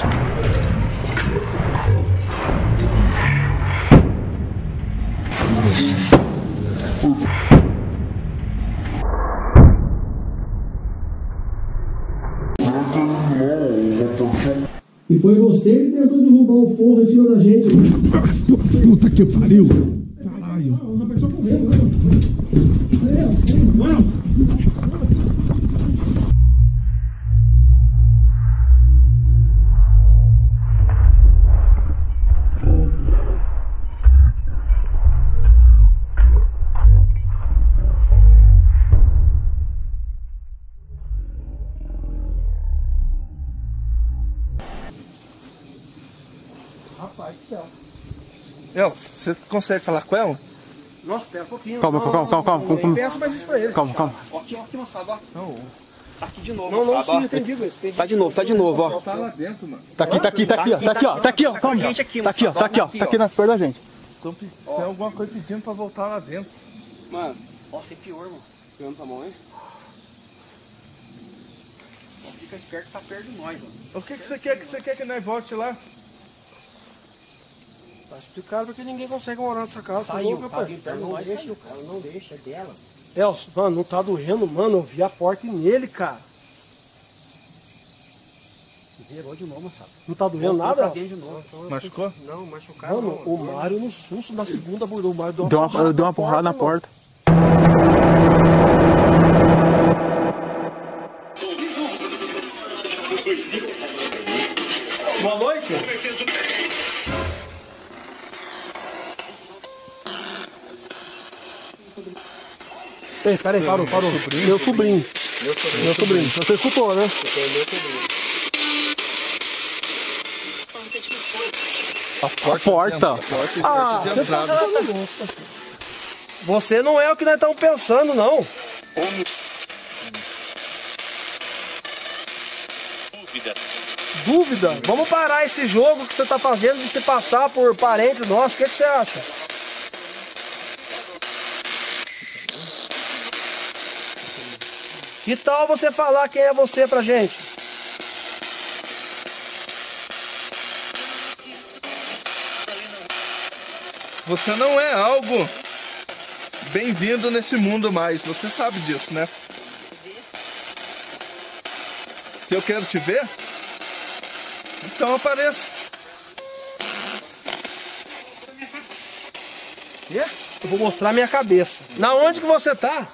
E foi você que tentou derrubar o forro em cima da gente. Puta que pariu! Caralho! O rapaz tá correndo lá. Rapaz do céu. Elcio, você consegue falar com ela? Nossa, pera um pouquinho. Calma. Nem peça mais isso pra ele. Calma. Aqui, moçada, ó. Não. Aqui de novo, Não, moçada, ó. sim, entendi isso. Tá de novo, ó. Tá lá dentro, mano. Tá aqui, ó. Tá aqui, ó. Calma. gente aqui, Tá aqui, ó. moçada, Tá aqui na perto da gente. Então, tem alguma coisa pedindo pra voltar lá dentro. Mano, ó, você é pior, mano. Você anda com a mão, hein? Ó, fica esperto que tá perto de nós, mano. O que você quer que nós volte lá? Tá explicado porque ninguém consegue morar nessa casa. Saiu, tá tá louco, de rapaz. perto, não deixa, ela não deixa, é dela. Elcio, mano, não tá doendo, mano. Eu vi a porta nele, cara. Zerou de novo, moçada. Não tá doendo nada? De novo. Machucou? Não, machucaram. Mano, o Mário no susto na segunda bordou. O Mário Deu uma porrada na porta. Boa noite. Ei, peraí, parou. Meu sobrinho. Você escutou, né? Escutei meu sobrinho. A porta. Ah, você não é o que nós estamos pensando, não. Dúvida? Vamos parar esse jogo que você está fazendo de se passar por parentes nossos. O que você acha? Que tal você falar quem é você pra gente? Você não é algo bem-vindo nesse mundo mais. Você sabe disso, né? Se eu quero te ver, então apareça. Eu vou mostrar minha cabeça. Na onde que você tá?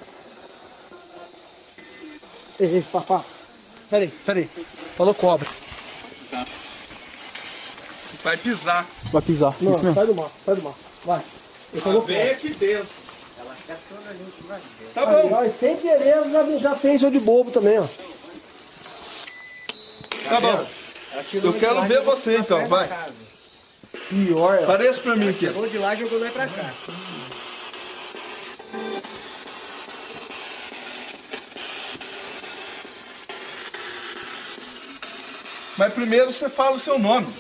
Ei, papá. Sai aí. Falou cobra. Vai pisar. Vai pisar. Não, Isso mesmo. sai do mar. Vai. Eu falou Vem aqui dentro. Ela quer toda a gente lá dentro. Tá bom. Aí, ó, sem querer, já fez eu de bobo também, ó. Tá bom. Eu quero ver você então, vai. Pior, ó. Apareça pra mim aqui. Chegou de lá e jogou nós pra cá. Mas primeiro você fala o seu nome.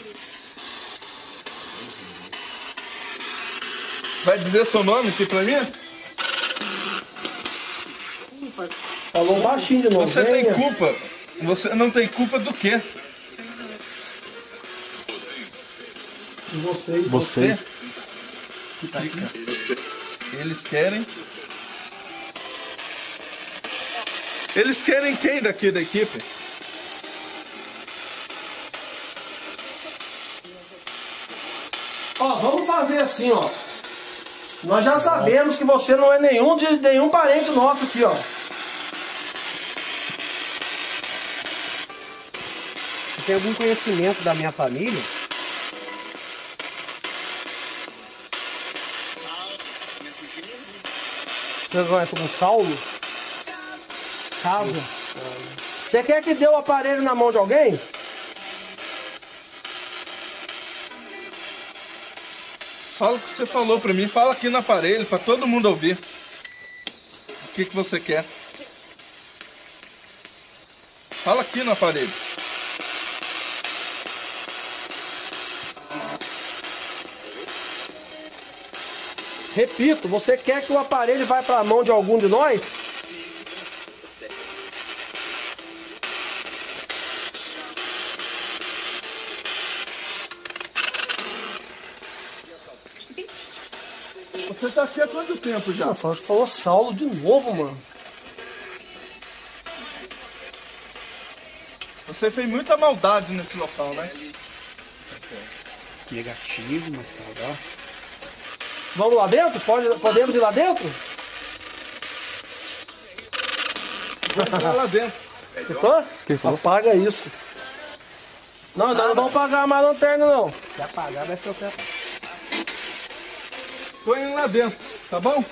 Vai dizer seu nome aqui pra mim? Falou baixinho de novo. Você tem venha. culpa. Você não tem culpa do quê? E vocês? Vocês. Eles querem. Eles querem quem daqui da equipe? Ó, vamos fazer assim, ó. Nós já sabemos que você não é nenhum parente nosso aqui, ó. Você tem algum conhecimento da minha família? Você conhece algum Saulo? Casa? Você quer que dê o aparelho na mão de alguém? Fala o que você falou pra mim. Fala aqui no aparelho pra todo mundo ouvir. O que você quer? Fala aqui no aparelho. Repito, você quer que o aparelho vá para a mão de algum de nós? Você tá aqui há quanto tempo já? Acho que falou Saulo de novo, mano. Você fez muita maldade nesse local, né? Negativo, Marcelo, ó. Vamos lá dentro? Podemos ir lá dentro? Vai lá dentro. Escutou? Apaga isso. Não, nós não vamos pagar mais lanterna, não. Se apagar, vai ser o pé. Tô indo lá dentro, tá bom?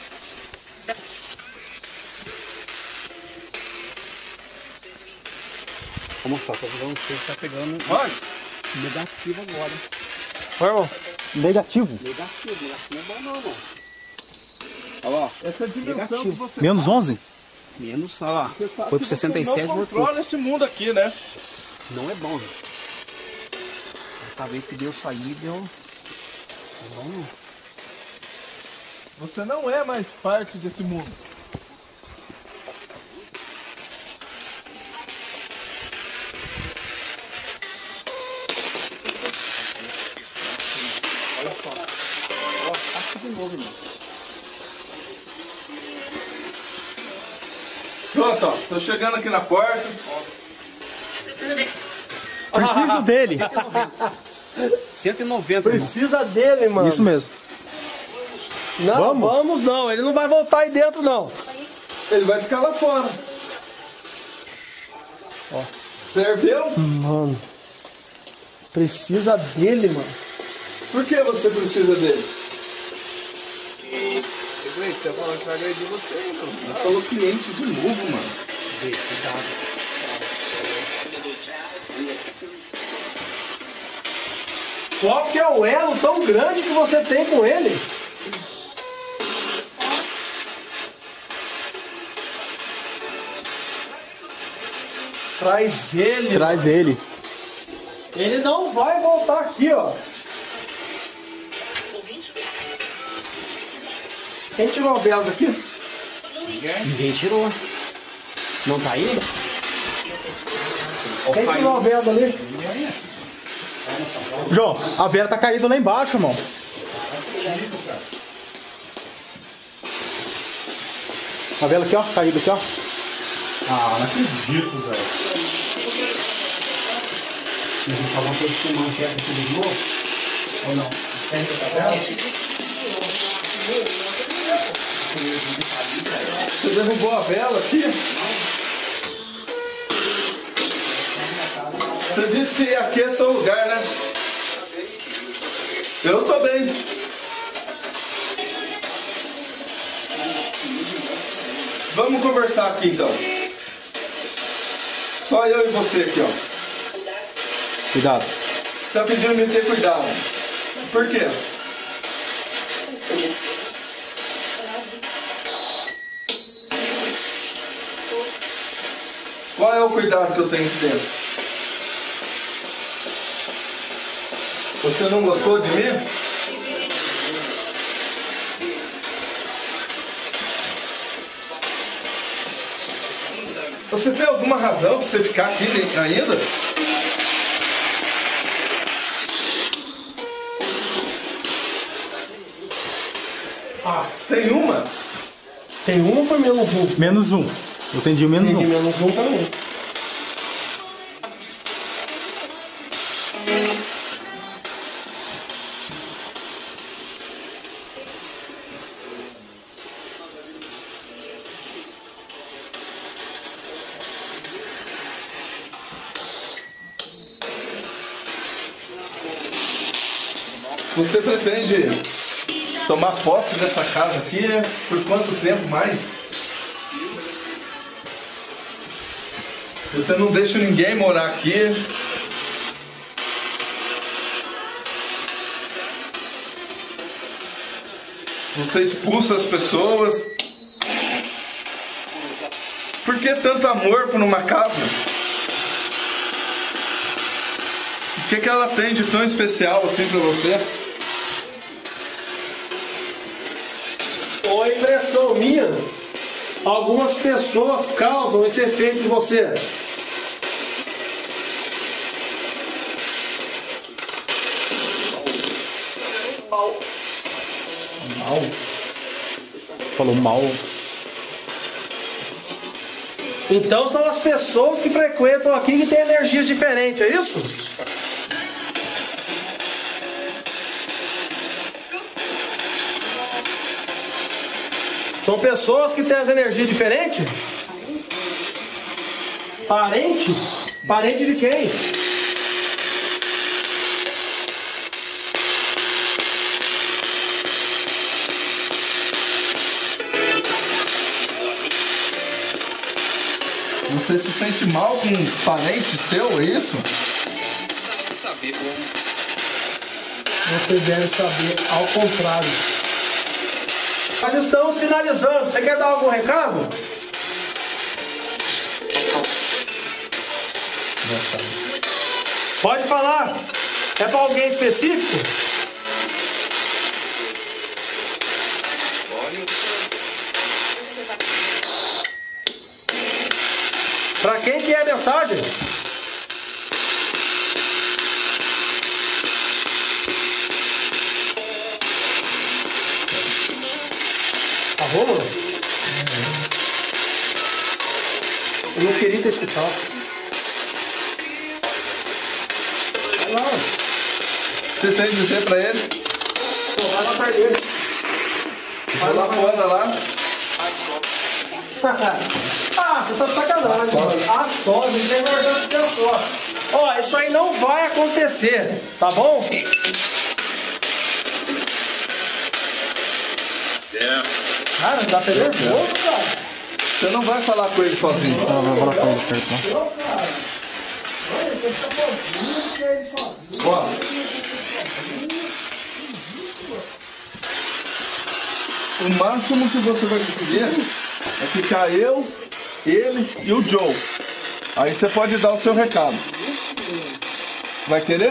Vamos só, tá vendo? Você tá pegando Olha. negativo agora. Vai, irmão. Negativo. Negativo não é bom não, mano. Olha lá. Essa dimensão Negativo. que você Menos tá, 11? Menos, olha lá. você sabe Foi que pro 67, você não voltou. controla esse mundo aqui, né? Não é bom, velho. Talvez que deu sair, deu... Não é bom não. Você não é mais parte desse mundo. Olha só. Ó, passa de novo, irmão. Pronto, ó. Tô chegando aqui na porta. Preciso dele. 190, irmão. Precisa dele, mano. Isso mesmo. Não, vamos não. Ele não vai voltar aí dentro, não. Ele vai ficar lá fora. Ó. Serviu? Mano. Precisa dele, mano. Por que você precisa dele? Você falou que vai agredir você, irmão. Ele falou cliente de novo, mano. Cuidado. Qual que é o elo tão grande que você tem com ele? Traz ele. Traz ele. Ele não vai voltar aqui, ó. Quem tirou a vela daqui? Ninguém tirou. Não tá indo? Quem tirou a vela ali? João, a vela tá caída lá embaixo, irmão. A vela aqui, ó, caída aqui, ó. Ah, não acredito, velho. A gente só vai ter que filmar aqui essa de novo? Ou não? Sempre tá vendo? Você derrubou a vela aqui? Você disse que aqui é seu lugar, né? Eu tô bem. Vamos conversar aqui então. Só eu e você aqui, ó. Cuidado. Você tá pedindo me ter cuidado. Por quê? Qual é o cuidado que eu tenho aqui dentro? Você não gostou de mim? Você tem alguma razão para você ficar aqui ainda? Ah, tem uma? Tem uma ou foi menos um? Menos um. Eu entendi o menos um. Entendi menos um também. Você pretende tomar posse dessa casa aqui por quanto tempo mais? Você não deixa ninguém morar aqui. Você expulsa as pessoas. Por que tanto amor por uma casa? O que ela tem de tão especial assim pra você? Ou a impressão minha, algumas pessoas causam esse efeito de você. Mal. Falou mal. Então são as pessoas que frequentam aqui que têm energias diferentes, é isso? São pessoas que têm as energias diferentes? Parente? Parente de quem? Você se sente mal com os parentes seus, é isso? Você deve saber ao contrário. Nós estamos finalizando. Você quer dar algum recado? Pode falar. É para alguém específico? Para quem que é a mensagem? Tá bom? Eu não queria ter escutado. Vai lá. Você tem que dizer pra ele? Pô, vai lá perto dele. Vai lá fora lá. Ah, você tá de sacanagem, mano. A só, a gente tem que conversar com você só. Ó, isso aí não vai acontecer, tá bom? Cara, dá até nervoso, cara. Você não vai falar com ele sozinho. Não, vai falar com ele perto, não. Não, cara. Olha, tem que ficar sozinho, que ele sozinho. Ó. O máximo que você vai conseguir é ficar eu, ele e o Joe. Aí você pode dar o seu recado. Vai querer?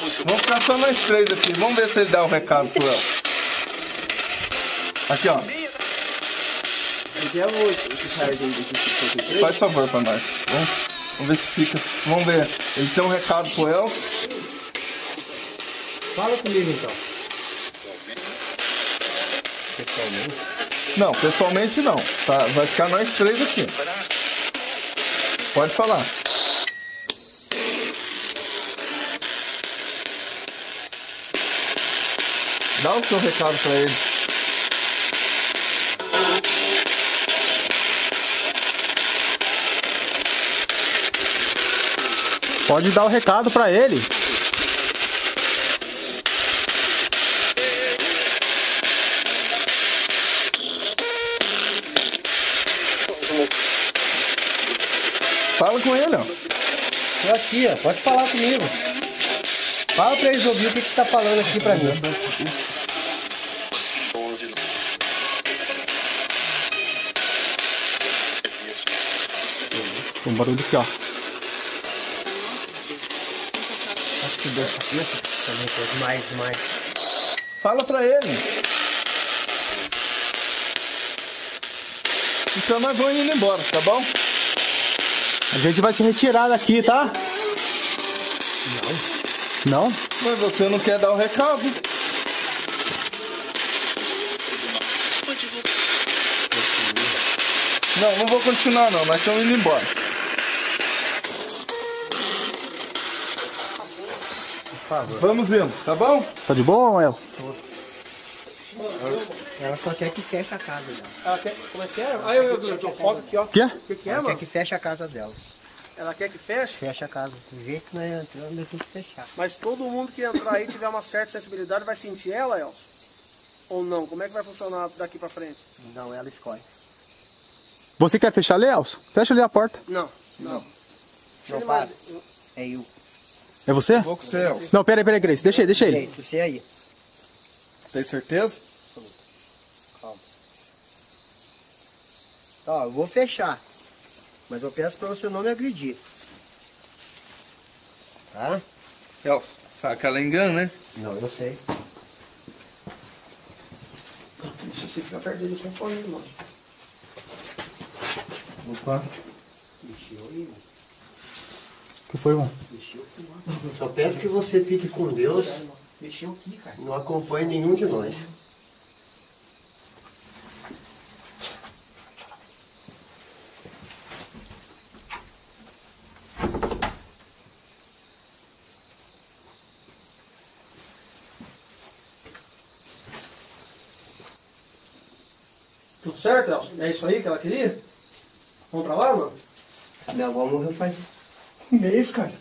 Vamos ficar só nós três aqui. Vamos ver se ele dá um recado pro Elcio. Aqui, ó. Aqui é o sargento aqui. Faz favor pra nós. Vamos ver se fica. Vamos ver. Ele tem um recado pro Elcio. Fala comigo então. Pessoalmente? Não, pessoalmente não. Tá, vai ficar nós três aqui. Pode falar. Dá o seu recado pra ele. Pode dar o recado pra ele. Fala com ele, ó. Tô aqui, ó. Pode falar comigo. Fala pra eles ouvir o que você tá falando aqui pra mim. Tem um barulho aqui, ó. Acho que deu cabeça também, demais. Fala pra ele. Então nós vamos indo embora, tá bom? A gente vai se retirar daqui, tá? Não. Não? Mas você não quer dar o recado? Não vou continuar não, nós estamos indo embora. Vamos indo, tá bom? Tá de boa, Mael? Ela só quer que feche a casa dela. Ela quer, como é que é? Aí eu foco aqui, ó. Quê? O que é, Ela mano? quer que feche a casa dela. Ela quer que feche? Fecha a casa. Do jeito que nós entramos, nós temos que fechar. Mas todo mundo que entrar aí tiver uma certa sensibilidade vai sentir ela, Elcio? Ou não? Como é que vai funcionar daqui pra frente? Não, ela escolhe. Você quer fechar ali, Elcio? Fecha ali a porta. Não. Não, para. É eu. É você? Vou com você, Elcio. Não, pera aí, Grace. Deixa ele. É isso, você aí. Tem certeza? Calma. Ó, eu vou fechar. Mas eu peço pra você não me agredir. Tá? Elcio, sabe que ela engana, né? Não, eu sei. Deixa você ficar perto dele conforme, irmão. Opa. Mexeu aí, mano. O que foi, irmão? Mexeu aqui, mano. Só peço que você fique com Deus. Mexeu aqui, cara. Não acompanhe nenhum de nós. Tudo certo, Elcio? É isso aí que ela queria? Vamos pra lá, mano? Minha avó morreu faz um mês, cara.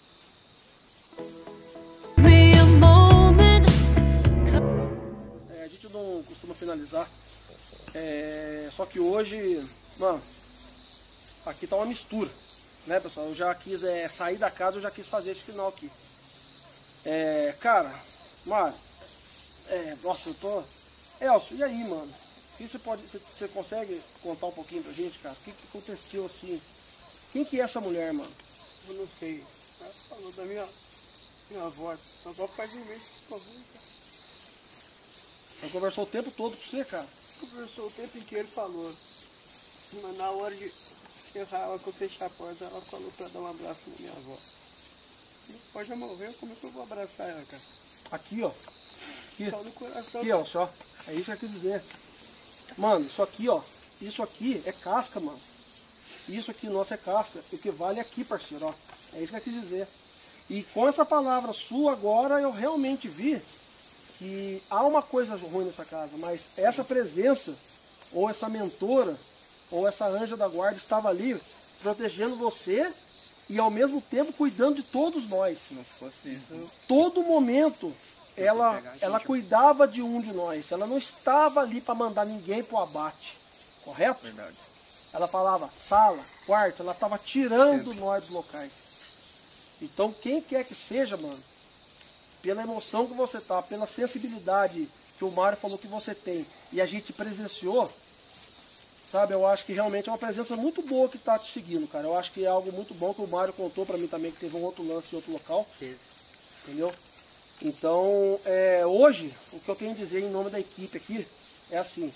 A gente não costuma finalizar. Só que hoje, mano, aqui tá uma mistura, né, pessoal? Eu já quis sair da casa, eu já quis fazer esse final aqui. Cara, Mário, nossa, eu tô... Elcio, e aí, mano? Você consegue contar um pouquinho pra gente, cara? O que aconteceu assim? Quem que é essa mulher, mano? Eu não sei. Ela falou da minha avó. A avó faz um mês que ficou ruim, cara. Ela conversou o tempo todo com você, cara? Conversou o tempo inteiro, falou. Mas na hora de encerrar, ela que eu fechar a porta, ela falou pra dar um abraço na minha avó. Meu pai já morreu, como é que eu vou abraçar ela, cara? Aqui, ó. Aqui, só no coração. Aqui, ó, só. É isso que eu quis dizer. Mano, isso aqui, ó. Isso aqui é casca, mano. Isso aqui, nossa, é casca. O que vale é aqui, parceiro, ó. É isso que eu quis dizer. E com essa palavra sua agora, eu realmente vi que há uma coisa ruim nessa casa, mas essa presença, ou essa mentora, ou essa anja da guarda estava ali protegendo você e ao mesmo tempo cuidando de todos nós. Se não fosse isso, todo momento ela cuidava de um de nós. Ela não estava ali para mandar ninguém para o abate, correto? Verdade. Ela falava sala, quarto, ela estava tirando nós dos locais. Então quem quer que seja, mano, pela emoção que você tá, pela sensibilidade que o Mário falou que você tem e a gente presenciou, sabe, eu acho que realmente é uma presença muito boa que tá te seguindo, cara. Eu acho que é algo muito bom que o Mário contou pra mim também, que teve um outro lance em outro local. Entendeu? Então, hoje, o que eu tenho a dizer em nome da equipe aqui é assim,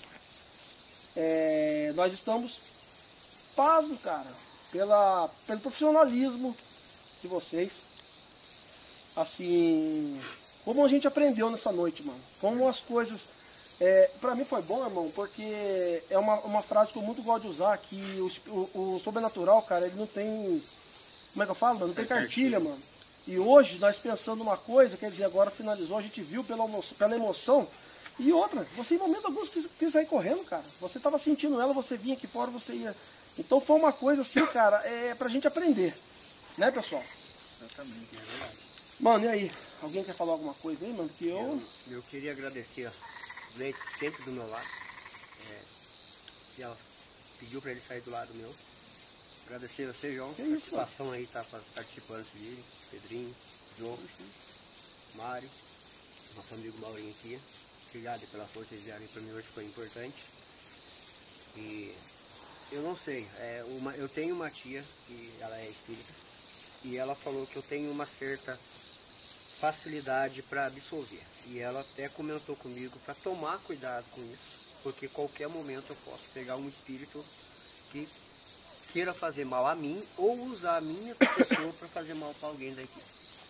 nós estamos pasmos, cara, pelo profissionalismo de vocês, assim, como a gente aprendeu nessa noite, mano, como as coisas, pra mim foi bom, irmão, porque é uma frase que eu muito gosto de usar, que o sobrenatural, cara, ele não tem, como é que eu falo, mano? Não tem cartilha, mano. E hoje, nós pensando uma coisa, quer dizer, agora finalizou, a gente viu pela emoção. E outra, você em momento algum quis sair correndo, cara. Você estava sentindo ela, você vinha aqui fora, você ia. Então foi uma coisa assim, cara, pra gente aprender. Né, pessoal? Exatamente, é verdade. Mano, e aí? Alguém quer falar alguma coisa aí, mano? Que eu queria agradecer a Leite, sempre do meu lado. Que ela pediu pra ele sair do lado meu. Agradecer a você, João, a participação aí, tá participando desse vídeo. Pedrinho, João, Mário, nosso amigo Maurinho aqui. Obrigado pela força que vocês deram para mim hoje, foi importante. E eu não sei, eu tenho uma tia que ela é espírita e ela falou que eu tenho uma certa facilidade para absorver. E ela até comentou comigo para tomar cuidado com isso, porque qualquer momento eu posso pegar um espírito que queira fazer mal a mim ou usar a minha pessoa para fazer mal para alguém daqui.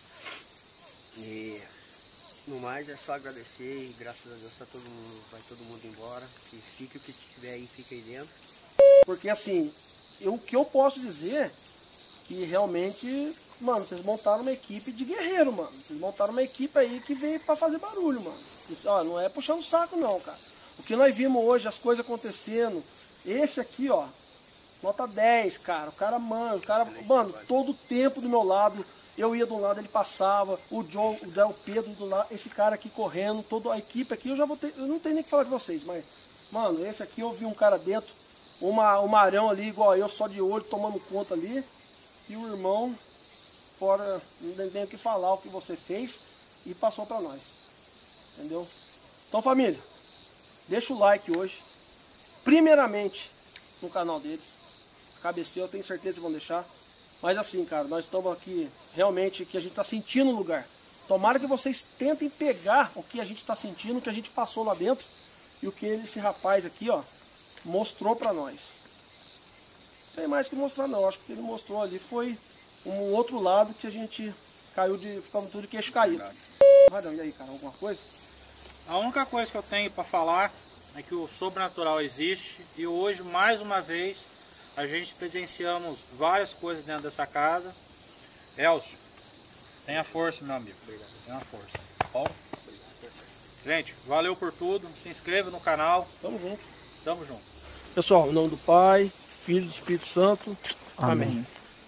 E no mais é só agradecer e graças a Deus vai todo mundo embora, que fique o que tiver aí, fica aí dentro. Porque assim, o que eu posso dizer que realmente, mano, vocês montaram uma equipe de guerreiro, mano. Vocês montaram uma equipe aí que veio para fazer barulho, mano. Isso, ó, não é puxando o saco não, cara. O que nós vimos hoje, as coisas acontecendo, esse aqui, ó, nota 10, cara. O cara, mano, todo o tempo do meu lado. Eu ia de um lado, ele passava. O Joe, o Pedro do lado. Esse cara aqui correndo. Toda a equipe aqui, eu não tenho nem o que falar de vocês. Mas, mano, esse aqui eu vi um cara dentro. Um Marão ali, igual eu, só de olho, tomando conta ali. E o irmão, fora, não tem o que falar o que você fez. E passou pra nós. Entendeu? Então, família, deixa o like hoje. Primeiramente, no canal deles. Cabeceio, eu tenho certeza que vão deixar. Mas assim, cara, nós estamos aqui realmente que a gente está sentindo o lugar. Tomara que vocês tentem pegar o que a gente está sentindo, o que a gente passou lá dentro e o que esse rapaz aqui, ó, mostrou para nós. Não tem mais que mostrar não, acho que o que ele mostrou ali foi um outro lado que a gente caiu ficamos tudo de queixo caído. Radão, e aí, cara, alguma coisa? A única coisa que eu tenho para falar é que o sobrenatural existe e hoje, mais uma vez, a gente presenciamos várias coisas dentro dessa casa. Elcio, tenha força, meu amigo. Obrigado. Tenha força. Paulo? Gente, valeu por tudo. Se inscreva no canal. Tamo junto. Tamo junto. Pessoal, em nome do Pai, Filho e do Espírito Santo. Amém.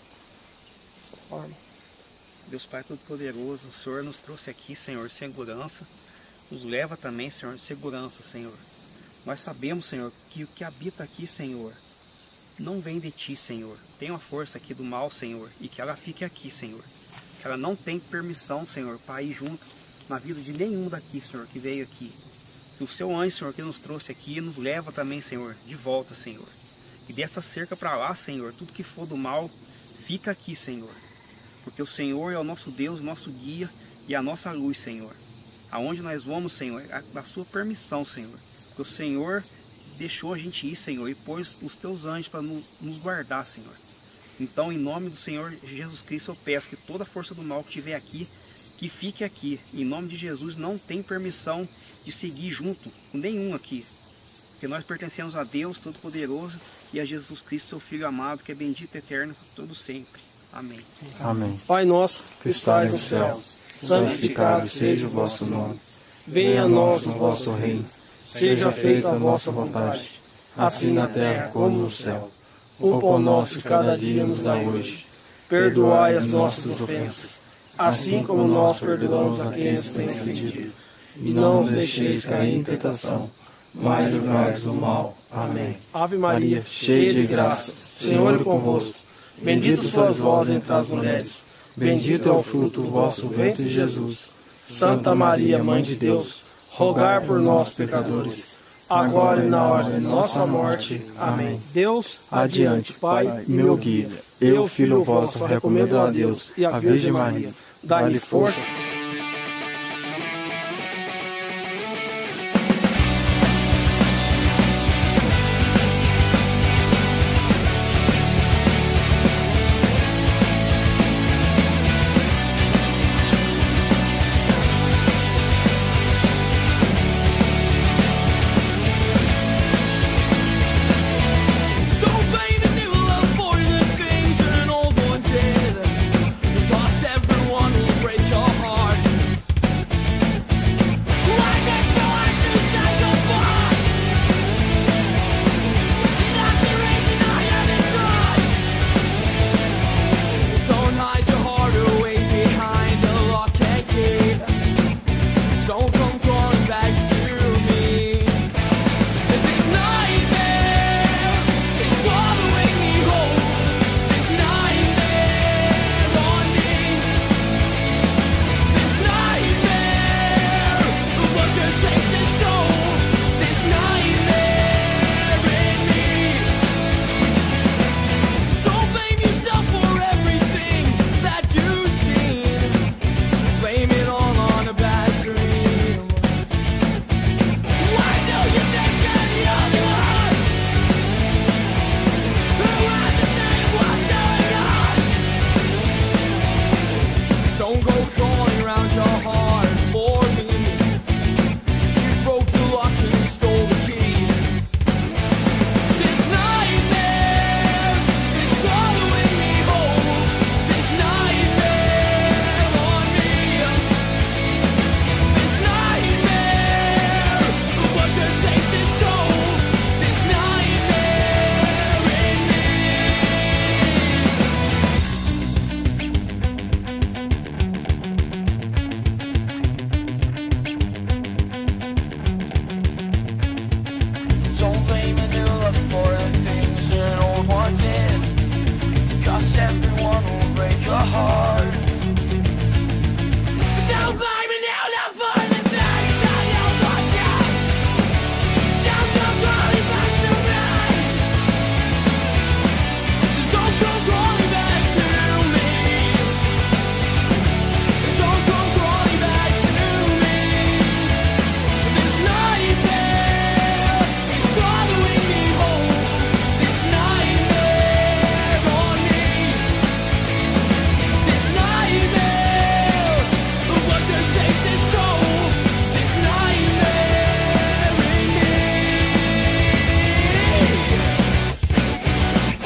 Deus Pai Todo-Poderoso, o Senhor nos trouxe aqui, Senhor, segurança. Nos leva também, Senhor, segurança, Senhor. Nós sabemos, Senhor, que o que habita aqui, Senhor, não vem de Ti, Senhor. Tem uma força aqui do mal, Senhor, e que ela fique aqui, Senhor. Que ela não tem permissão, Senhor, para ir junto na vida de nenhum daqui, Senhor, que veio aqui. Que o Seu anjo, Senhor, que nos trouxe aqui, nos leva também, Senhor, de volta, Senhor. E dessa cerca para lá, Senhor, tudo que for do mal, fica aqui, Senhor. Porque o Senhor é o nosso Deus, nosso guia e a nossa luz, Senhor. Aonde nós vamos, Senhor, é da Sua permissão, Senhor. Porque o Senhor deixou a gente ir, Senhor, e pôs os Teus anjos para nos guardar, Senhor. Então, em nome do Senhor Jesus Cristo, eu peço que toda a força do mal que estiver aqui, que fique aqui. Em nome de Jesus, não tem permissão de seguir junto com nenhum aqui. Porque nós pertencemos a Deus Todo-Poderoso e a Jesus Cristo, Seu Filho amado, que é bendito eterno, todo sempre. Amém. Amém. Pai nosso, que estais no céu, santificado seja o vosso nome. Venha a nós o vosso reino. Seja feita a vossa vontade, assim na terra como no céu. O pão nosso de cada dia nos dá hoje. Perdoai as nossas ofensas, assim como nós perdoamos a quem nos tem ofendido. E não nos deixeis cair em tentação, mas livrai-nos do mal. Amém. Ave Maria, cheia de graça, o Senhor é convosco. Bendita sois vós entre as mulheres. Bendito é o fruto do vosso ventre, Jesus. Santa Maria, Mãe de Deus, rogai por nós, pecadores, agora e na hora de nossa morte. Amém. Deus, adiante, Pai, meu guia. Eu, filho vosso, recomendo a Deus e a Virgem Maria. Dai-lhe força.